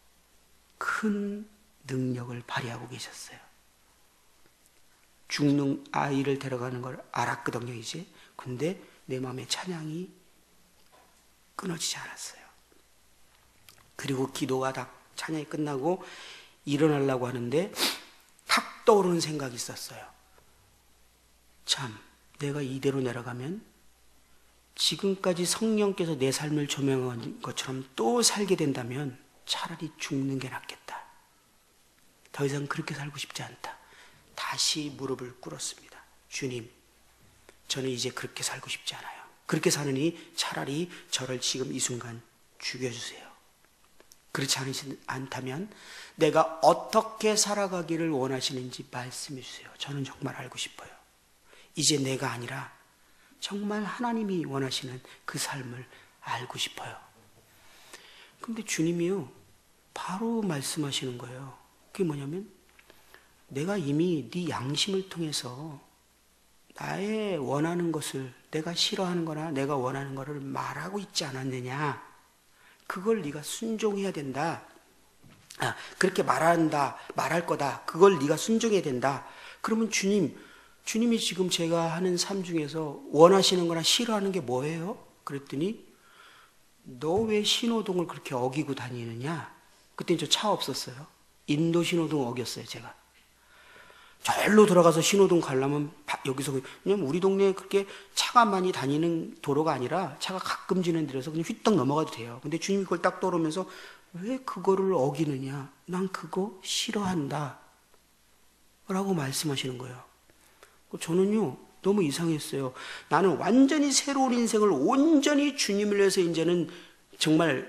큰 능력을 발휘하고 계셨어요. 죽는 아이를 데려가는 걸 알았거든요, 이제. 근데 내 마음의 찬양이 끊어지지 않았어요. 그리고 기도가 다 찬양이 끝나고 일어나려고 하는데 탁 떠오르는 생각이 있었어요. 참, 내가 이대로 내려가면 지금까지 성령께서 내 삶을 조명한 것처럼 또 살게 된다면 차라리 죽는 게 낫겠다. 더 이상 그렇게 살고 싶지 않다. 다시 무릎을 꿇었습니다. 주님, 저는 이제 그렇게 살고 싶지 않아요. 그렇게 사느니 차라리 저를 지금 이 순간 죽여주세요. 그렇지 않다면 내가 어떻게 살아가기를 원하시는지 말씀해 주세요. 저는 정말 알고 싶어요. 이제 내가 아니라 정말 하나님이 원하시는 그 삶을 알고 싶어요. 근데 주님이요, 바로 말씀하시는 거예요. 그게 뭐냐면, 내가 이미 네 양심을 통해서 나의 원하는 것을, 내가 싫어하는 거나 내가 원하는 거를 말하고 있지 않았느냐. 그걸 네가 순종해야 된다. 그렇게 말할 거다. 그걸 네가 순종해야 된다. 그러면 주님이 지금 제가 하는 삶 중에서 원하시는 거나 싫어하는 게 뭐예요? 그랬더니 너 왜 신호등을 그렇게 어기고 다니느냐? 그때 저 차 없었어요. 인도 신호등 어겼어요, 제가. 절로 들어가서 신호등 가려면 여기서, 왜냐면 우리 동네에 그렇게 차가 많이 다니는 도로가 아니라 차가 가끔 지는 데라서 그냥 휘떡 넘어가도 돼요. 근데 주님이 그걸 딱 떠오르면서 왜 그거를 어기느냐? 난 그거 싫어한다. 라고 말씀하시는 거예요. 저는요, 너무 이상했어요. 나는 완전히 새로운 인생을 온전히 주님을 위해서 이제는 정말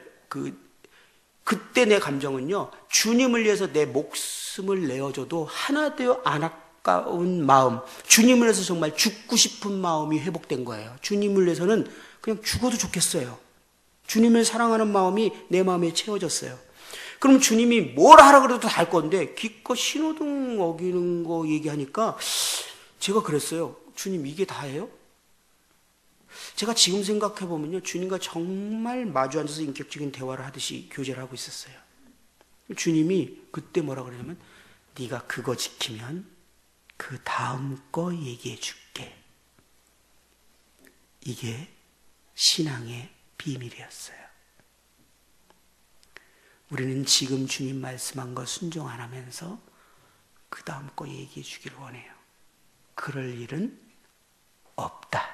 그때 내 감정은요, 주님을 위해서 내 목숨을 내어줘도 하나도 안 아까운 마음, 주님을 위해서 정말 죽고 싶은 마음이 회복된 거예요. 주님을 위해서는 그냥 죽어도 좋겠어요. 주님을 사랑하는 마음이 내 마음에 채워졌어요. 그럼 주님이 뭘 하라 그래도 다 할 건데 기껏 신호등 어기는 거 얘기하니까 제가 그랬어요. 주님, 이게 다예요? 제가 지금 생각해보면요, 주님과 정말 마주 앉아서 인격적인 대화를 하듯이 교제를 하고 있었어요. 주님이 그때 뭐라 그러냐면, 네가 그거 지키면 그 다음 거 얘기해 줄게. 이게 신앙의 비밀이었어요. 우리는 지금 주님 말씀한 거 순종 안 하면서 그 다음 거 얘기해 주기를 원해요. 그럴 일은 없다.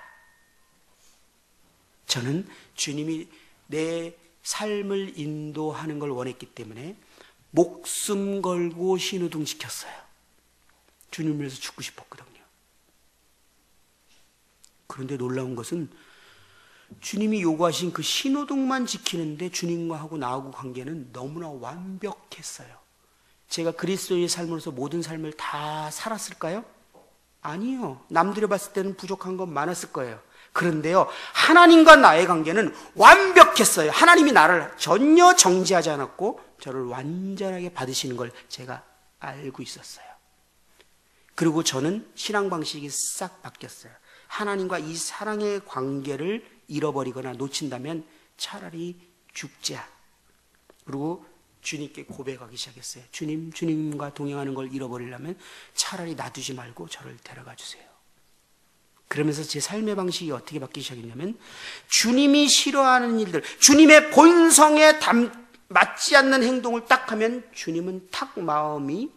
저는 주님이 내 삶을 인도하는 걸 원했기 때문에 목숨 걸고 신호등 지켰어요. 주님을 위해서 죽고 싶었거든요. 그런데 놀라운 것은 주님이 요구하신 그 신호등만 지키는데 주님과 하고 나하고 관계는 너무나 완벽했어요. 제가 그리스도의 삶으로서 모든 삶을 다 살았을까요? 아니요. 남들이 봤을 때는 부족한 건 많았을 거예요. 그런데요, 하나님과 나의 관계는 완벽했어요. 하나님이 나를 전혀 정죄하지 않았고 저를 완전하게 받으시는 걸 제가 알고 있었어요. 그리고 저는 신앙 방식이 싹 바뀌었어요. 하나님과 이 사랑의 관계를 잃어버리거나 놓친다면 차라리 죽자. 그리고 주님께 고백하기 시작했어요. 주님과 동행하는 걸 잃어버리려면 차라리 놔두지 말고 저를 데려가 주세요. 그러면서 제 삶의 방식이 어떻게 바뀌기 시작했냐면, 주님이 싫어하는 일들, 주님의 본성에 맞지 않는 행동을 딱 하면 주님은 탁 마음이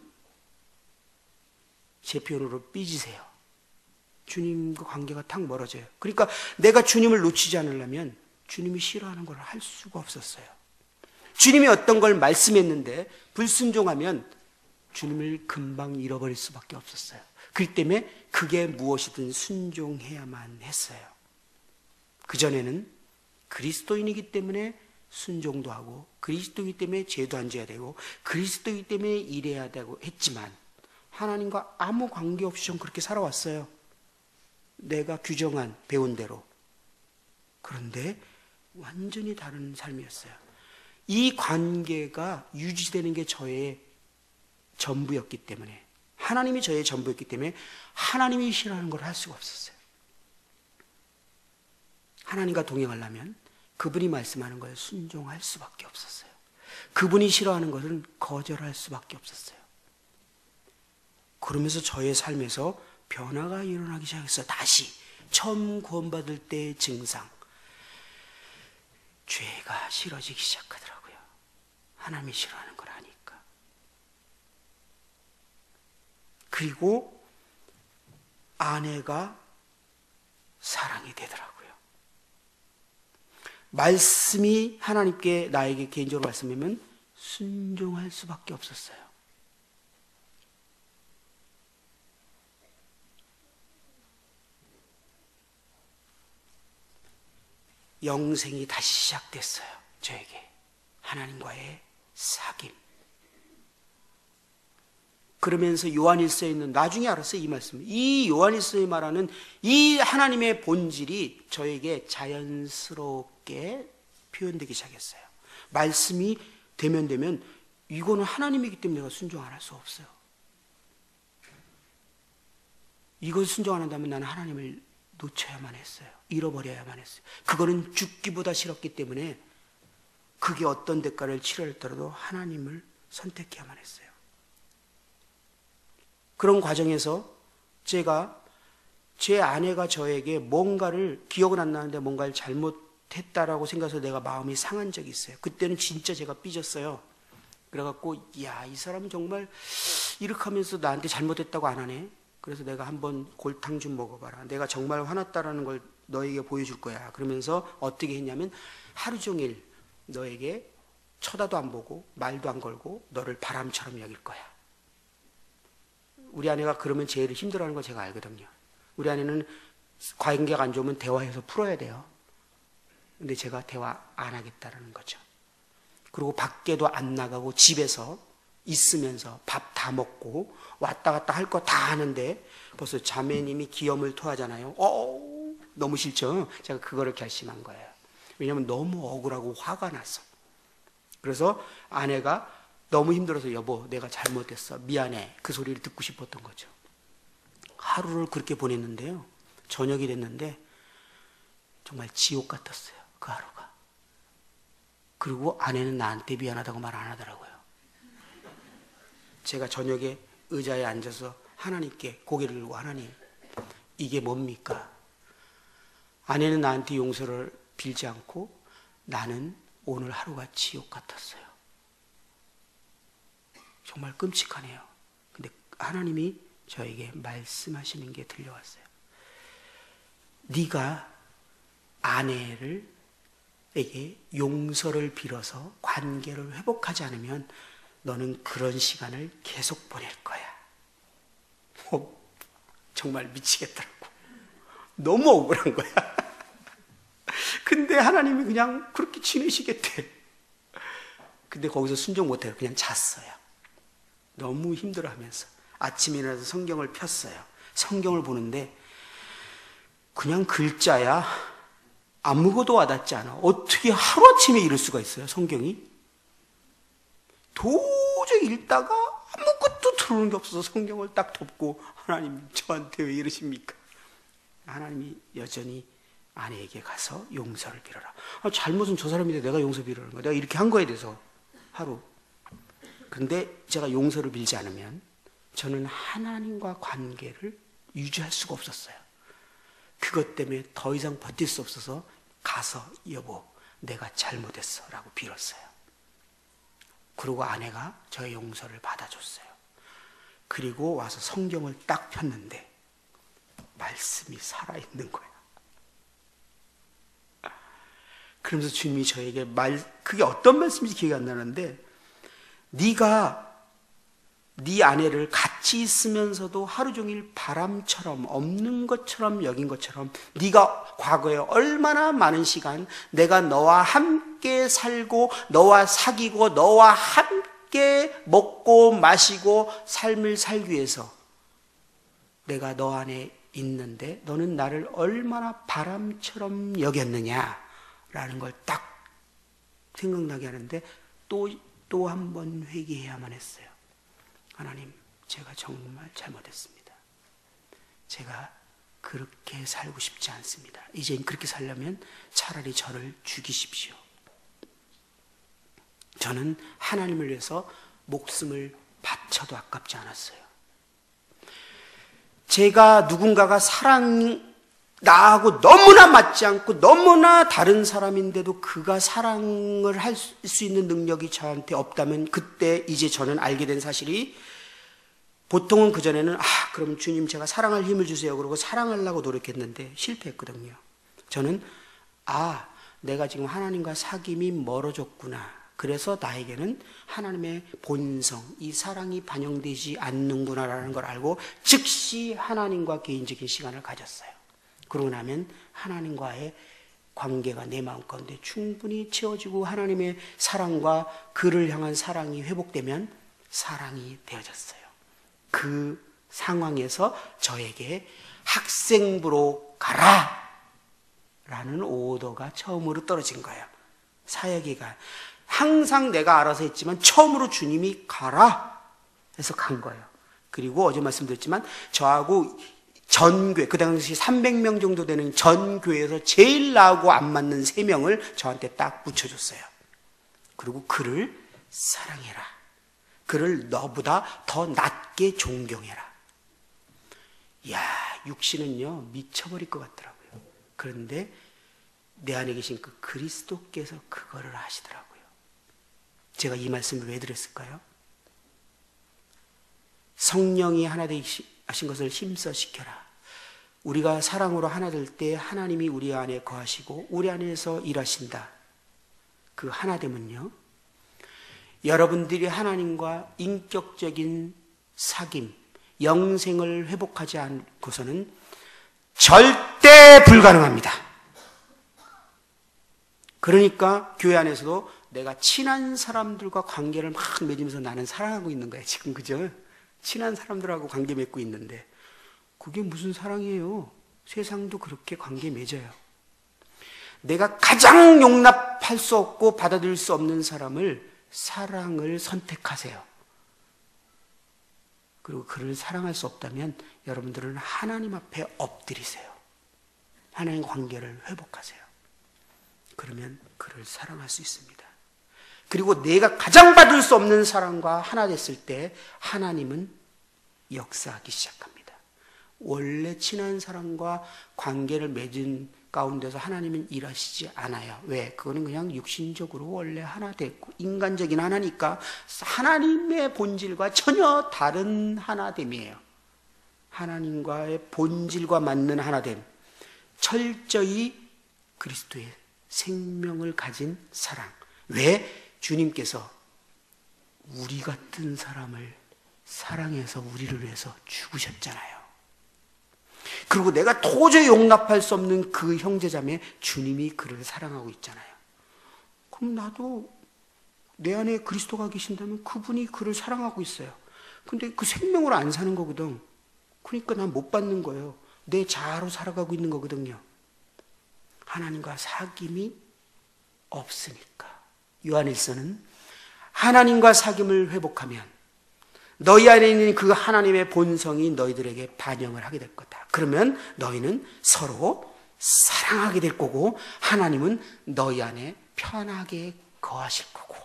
제 표현으로 삐지세요. 주님과 관계가 탁 멀어져요. 그러니까 내가 주님을 놓치지 않으려면 주님이 싫어하는 걸 할 수가 없었어요. 주님이 어떤 걸 말씀했는데 불순종하면 주님을 금방 잃어버릴 수밖에 없었어요. 그렇기 때문에 그게 무엇이든 순종해야만 했어요. 그전에는 그리스도인이기 때문에 순종도 하고 그리스도이기 때문에 죄도 안 져야 되고 그리스도이기 때문에 일해야 되고 했지만 하나님과 아무 관계없이 좀 그렇게 살아왔어요. 내가 규정한 배운 대로. 그런데 완전히 다른 삶이었어요. 이 관계가 유지되는 게 저의 전부였기 때문에, 하나님이 저의 전부였기 때문에 하나님이 싫어하는 걸 할 수가 없었어요. 하나님과 동행하려면 그분이 말씀하는 거에 순종할 수밖에 없었어요. 그분이 싫어하는 것은 거절할 수밖에 없었어요. 그러면서 저의 삶에서 변화가 일어나기 시작했어요. 다시 처음 구원받을 때의 증상, 죄가 싫어지기 시작하더라고요. 하나님이 싫어하는 걸 아니까. 그리고 아내가 사랑이 되더라고요. 말씀이 하나님께 나에게 개인적으로 말씀이면 순종할 수밖에 없었어요. 영생이 다시 시작됐어요. 저에게 하나님과의 사귐. 그러면서 요한일서에 있는, 나중에 알았어요, 이 말씀. 이 요한일서에 말하는 이 하나님의 본질이 저에게 자연스럽게 표현되기 시작했어요. 말씀이 되면 이거는 하나님이기 때문에 내가 순종 안 할 수 없어요. 이걸 순종 안 한다면 나는 하나님을 놓쳐야만 했어요. 잃어버려야만 했어요. 그거는 죽기보다 싫었기 때문에 그게 어떤 대가를 치르더라도 하나님을 선택해야만 했어요. 그런 과정에서 제 아내가 저에게 뭔가를, 기억은 안 나는데 뭔가를 잘못했다라고 생각해서 내가 마음이 상한 적이 있어요. 그때는 진짜 제가 삐졌어요. 그래갖고 야, 이 사람은 정말 이렇게 하면서 나한테 잘못했다고 안 하네. 그래서 내가 한번 골탕 좀 먹어봐라. 내가 정말 화났다라는 걸 너에게 보여줄 거야. 그러면서 어떻게 했냐면 하루 종일 너에게 쳐다도 안 보고 말도 안 걸고 너를 바람처럼 여길 거야. 우리 아내가 그러면 제일 힘들어하는 걸 제가 알거든요. 우리 아내는 관계가 안 좋으면 대화해서 풀어야 돼요. 근데 제가 대화 안 하겠다라는 거죠. 그리고 밖에도 안 나가고 집에서 있으면서 밥 다 먹고 왔다 갔다 할 거 다 하는데 벌써 자매님이 기염을 토하잖아요. 너무 싫죠? 제가 그거를 결심한 거예요. 왜냐하면 너무 억울하고 화가 나서. 그래서 아내가 너무 힘들어서 여보 내가 잘못했어 미안해 그 소리를 듣고 싶었던 거죠. 하루를 그렇게 보냈는데요. 저녁이 됐는데 정말 지옥 같았어요. 그 하루가. 그리고 아내는 나한테 미안하다고 말 안 하더라고요. 제가 저녁에 의자에 앉아서 하나님께 고개를 들고 하나님 이게 뭡니까? 아내는 나한테 용서를 빌지 않고 나는 오늘 하루가 지옥 같았어요. 정말 끔찍하네요. 근데 하나님이 저에게 말씀하시는 게 들려왔어요. 네가 아내에게 용서를 빌어서 관계를 회복하지 않으면 너는 그런 시간을 계속 보낼 거야. 정말 미치겠더라고. 너무 억울한 거야. 근데 하나님이 그냥 그렇게 지내시겠대. 근데 거기서 순종 못해요. 그냥 잤어요. 너무 힘들어하면서 아침에 일어나서 성경을 폈어요. 성경을 보는데 그냥 글자야. 아무것도 와닿지 않아. 어떻게 하루아침에 이럴 수가 있어요, 성경이? 도저히 읽다가 아무것도 들어오는 게 없어서 성경을 딱 덮고 하나님 저한테 왜 이러십니까? 하나님이 여전히 아내에게 가서 용서를 빌어라. 잘못은 저 사람인데 내가 용서 빌으라는 거야. 내가 이렇게 한 거에 대해서 하루. 근데 제가 용서를 빌지 않으면 저는 하나님과 관계를 유지할 수가 없었어요. 그것 때문에 더 이상 버틸 수 없어서 가서 여보 내가 잘못했어 라고 빌었어요. 그리고 아내가 저의 용서를 받아줬어요. 그리고 와서 성경을 딱 폈는데 말씀이 살아있는 거야. 그러면서 주님이 저에게 그게 어떤 말씀인지 기억이 안 나는데 네가 네 아내를 같이 있으면서도 하루 종일 바람처럼 없는 것처럼 여긴 것처럼 네가 과거에 얼마나 많은 시간 내가 너와 함께 살고 너와 사귀고 너와 함께 먹고 마시고 삶을 살기 위해서 내가 너 안에 있는데 너는 나를 얼마나 바람처럼 여겼느냐라는 걸 딱 생각나게 하는데 또 한 번 회개해야만 했어요. 하나님, 제가 정말 잘못했습니다. 제가 그렇게 살고 싶지 않습니다. 이젠 그렇게 살려면 차라리 저를 죽이십시오. 저는 하나님을 위해서 목숨을 바쳐도 아깝지 않았어요. 제가 누군가가 나하고 너무나 맞지 않고 너무나 다른 사람인데도 그가 사랑을 할 수 있는 능력이 저한테 없다면 그때 이제 저는 알게 된 사실이 보통은 그전에는 그럼 주님 제가 사랑할 힘을 주세요. 그러고 사랑하려고 노력했는데 실패했거든요. 저는 내가 지금 하나님과 사귐이 멀어졌구나. 그래서 나에게는 하나님의 본성, 이 사랑이 반영되지 않는구나라는 걸 알고 즉시 하나님과 개인적인 시간을 가졌어요. 그러고 나면 하나님과의 관계가 내 마음 가운데 충분히 채워지고 하나님의 사랑과 그를 향한 사랑이 회복되면 사랑이 되어졌어요. 그 상황에서 저에게 학생부로 가라! 라는 오더가 처음으로 떨어진 거예요. 사역이가 항상 내가 알아서 했지만 처음으로 주님이 가라! 해서 간 거예요. 그리고 어제 말씀드렸지만 저하고 전교회, 그 당시 300명 정도 되는 전교회에서 제일 나하고 안 맞는 3명을 저한테 딱 붙여줬어요. 그리고 그를 사랑해라. 그를 너보다 더 낮게 존경해라. 이야, 육신은요 미쳐버릴 것 같더라고요. 그런데 내 안에 계신 그 그리스도께서 그거를 하시더라고요. 제가 이 말씀을 왜 드렸을까요? 성령이 하나 되신 것을 힘써시켜라. 우리가 사랑으로 하나 될 때 하나님이 우리 안에 거하시고 우리 안에서 일하신다. 그 하나됨은요, 여러분들이 하나님과 인격적인 사귐, 영생을 회복하지 않고서는 절대 불가능합니다. 그러니까 교회 안에서도 내가 친한 사람들과 관계를 막 맺으면서 나는 사랑하고 있는 거야 지금. 그죠? 친한 사람들하고 관계 맺고 있는데 그게 무슨 사랑이에요? 세상도 그렇게 관계 맺어요. 내가 가장 용납할 수 없고 받아들일 수 없는 사람을 사랑을 선택하세요. 그리고 그를 사랑할 수 없다면 여러분들은 하나님 앞에 엎드리세요. 하나님 관계를 회복하세요. 그러면 그를 사랑할 수 있습니다. 그리고 내가 가장 받을 수 없는 사람과 하나 됐을 때 하나님은 역사하기 시작합니다. 원래 친한 사람과 관계를 맺은 가운데서 하나님은 일하시지 않아요. 왜? 그거는 그냥 육신적으로 원래 하나 됐고 인간적인 하나니까 하나님의 본질과 전혀 다른 하나됨이에요. 하나님과의 본질과 맞는 하나됨, 철저히 그리스도의 생명을 가진 사랑. 왜? 주님께서 우리 같은 사람을 사랑해서 우리를 위해서 죽으셨잖아요. 그리고 내가 도저히 용납할 수 없는 그 형제자매 주님이 그를 사랑하고 있잖아요. 그럼 나도 내 안에 그리스도가 계신다면 그분이 그를 사랑하고 있어요. 근데 그 생명으로 안 사는 거거든. 그러니까 난 못 받는 거예요. 내 자아로 살아가고 있는 거거든요. 하나님과 사귐이 없으니까. 요한일서는 하나님과 사귐을 회복하면 너희 안에 있는 그 하나님의 본성이 너희들에게 반영을 하게 될 거다. 그러면 너희는 서로 사랑하게 될 거고 하나님은 너희 안에 편하게 거하실 거고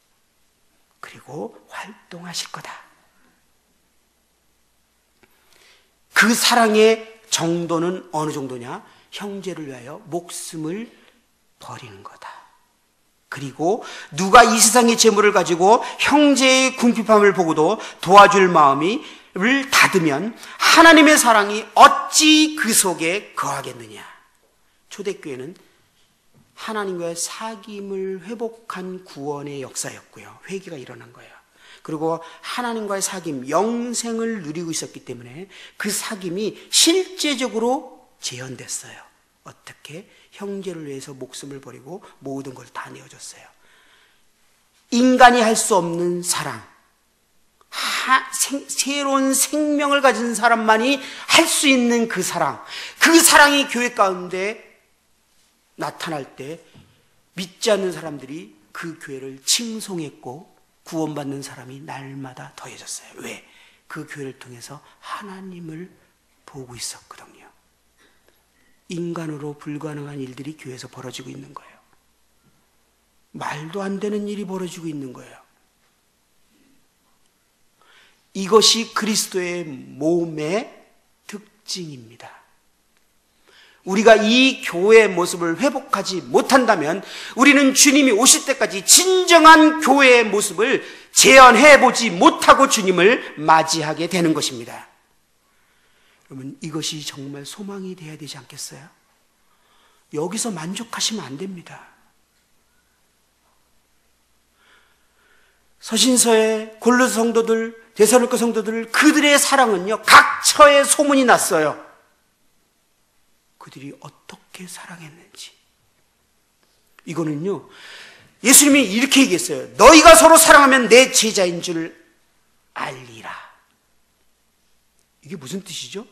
그리고 활동하실 거다. 그 사랑의 정도는 어느 정도냐? 형제를 위하여 목숨을 버리는 거다. 그리고 누가 이 세상의 재물을 가지고 형제의 궁핍함을 보고도 도와줄 마음을 닫으면 하나님의 사랑이 어찌 그 속에 거하겠느냐. 초대교회는 하나님과의 사귐을 회복한 구원의 역사였고요. 회개가 일어난 거예요. 그리고 하나님과의 사귐, 영생을 누리고 있었기 때문에 그 사귐이 실제적으로 재현됐어요. 어떻게? 형제를 위해서 목숨을 버리고 모든 걸 다 내어줬어요. 인간이 할 수 없는 사랑, 새로운 생명을 가진 사람만이 할 수 있는 그 사랑이 교회 가운데 나타날 때 믿지 않는 사람들이 그 교회를 칭송했고 구원받는 사람이 날마다 더해졌어요. 왜? 그 교회를 통해서 하나님을 보고 있었거든요. 인간으로 불가능한 일들이 교회에서 벌어지고 있는 거예요. 말도 안 되는 일이 벌어지고 있는 거예요. 이것이 그리스도의 몸의 특징입니다. 우리가 이 교회의 모습을 회복하지 못한다면 우리는 주님이 오실 때까지 진정한 교회의 모습을 재현해 보지 못하고 주님을 맞이하게 되는 것입니다. 여러분, 이것이 정말 소망이 되어야 되지 않겠어요? 여기서 만족하시면 안 됩니다. 서신서의 골로새 성도들, 데살로니가 성도들, 그들의 사랑은요, 각처에 소문이 났어요. 그들이 어떻게 사랑했는지. 이거는요, 예수님이 이렇게 얘기했어요. 너희가 서로 사랑하면 내 제자인 줄 알리라. 이게 무슨 뜻이죠?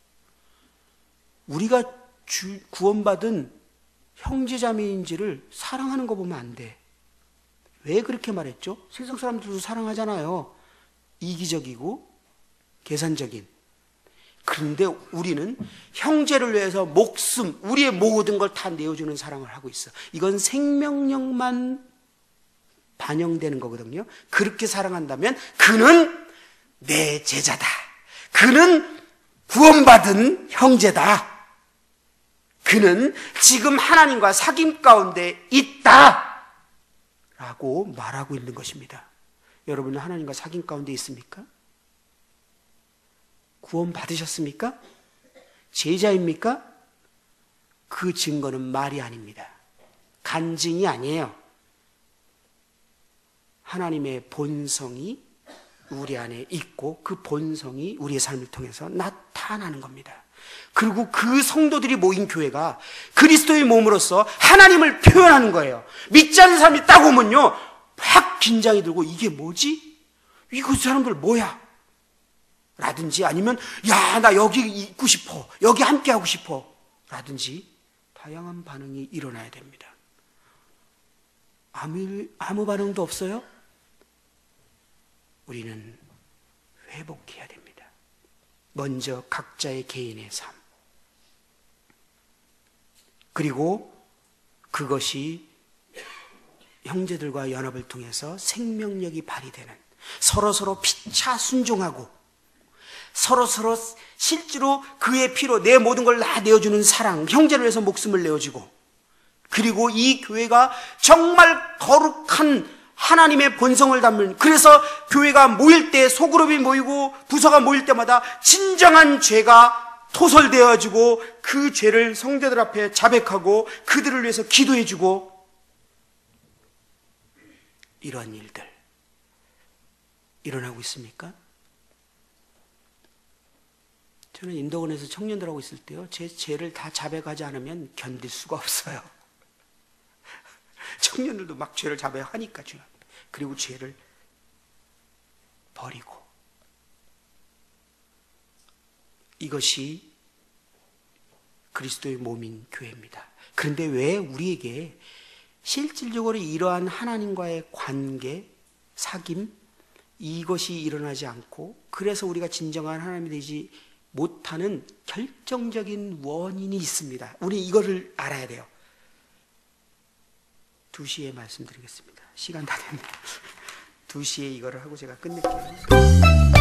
우리가 구원받은 형제자매인지를 사랑하는 거 보면 안 돼. 왜 그렇게 말했죠? 세상 사람들도 사랑하잖아요. 이기적이고 계산적인. 그런데 우리는 형제를 위해서 목숨, 우리의 모든 걸 다 내어주는 사랑을 하고 있어. 이건 생명력만 반영되는 거거든요. 그렇게 사랑한다면 그는 내 제자다. 그는 구원받은 형제다. 그는 지금 하나님과 사귐 가운데 있다. 라고 말하고 있는 것입니다. 여러분은 하나님과 사귐 가운데 있습니까? 구원 받으셨습니까? 제자입니까? 그 증거는 말이 아닙니다. 간증이 아니에요. 하나님의 본성이 우리 안에 있고 그 본성이 우리의 삶을 통해서 나타나는 겁니다. 그리고 그 성도들이 모인 교회가 그리스도의 몸으로서 하나님을 표현하는 거예요. 믿지 않는 사람이 딱 오면요, 확 긴장이 들고 이게 뭐지? 이거 사람들 뭐야? 라든지 아니면 야, 나 여기 있고 싶어. 여기 함께 하고 싶어. 라든지 다양한 반응이 일어나야 됩니다. 아무 반응도 없어요? 우리는 회복해야 됩니다. 먼저 각자의 개인의 삶. 그리고 그것이 형제들과 연합을 통해서 생명력이 발휘되는, 서로서로 피차 순종하고 서로서로 실제로 그의 피로 내 모든 걸 다 내어주는 사랑, 형제를 위해서 목숨을 내어주고, 그리고 이 교회가 정말 거룩한 하나님의 본성을 담는, 그래서 교회가 모일 때 소그룹이 모이고 부서가 모일 때마다 진정한 죄가 토설되어지고 그 죄를 성도들 앞에 자백하고 그들을 위해서 기도해주고, 이러한 일들 일어나고 있습니까? 저는 인도원에서 청년들하고 있을 때요, 제 죄를 다 자백하지 않으면 견딜 수가 없어요. 청년들도 막 죄를 자백하니까 중요합니다. 그리고 죄를 버리고. 이것이 그리스도의 몸인 교회입니다. 그런데 왜 우리에게 실질적으로 이러한 하나님과의 관계, 사귐, 이것이 일어나지 않고, 그래서 우리가 진정한 하나님이 되지 못하는 결정적인 원인이 있습니다. 우리 이거를 알아야 돼요. 2시에 말씀드리겠습니다. 시간 다 됐네요. 2시에 이거를 하고 제가 끝낼게요.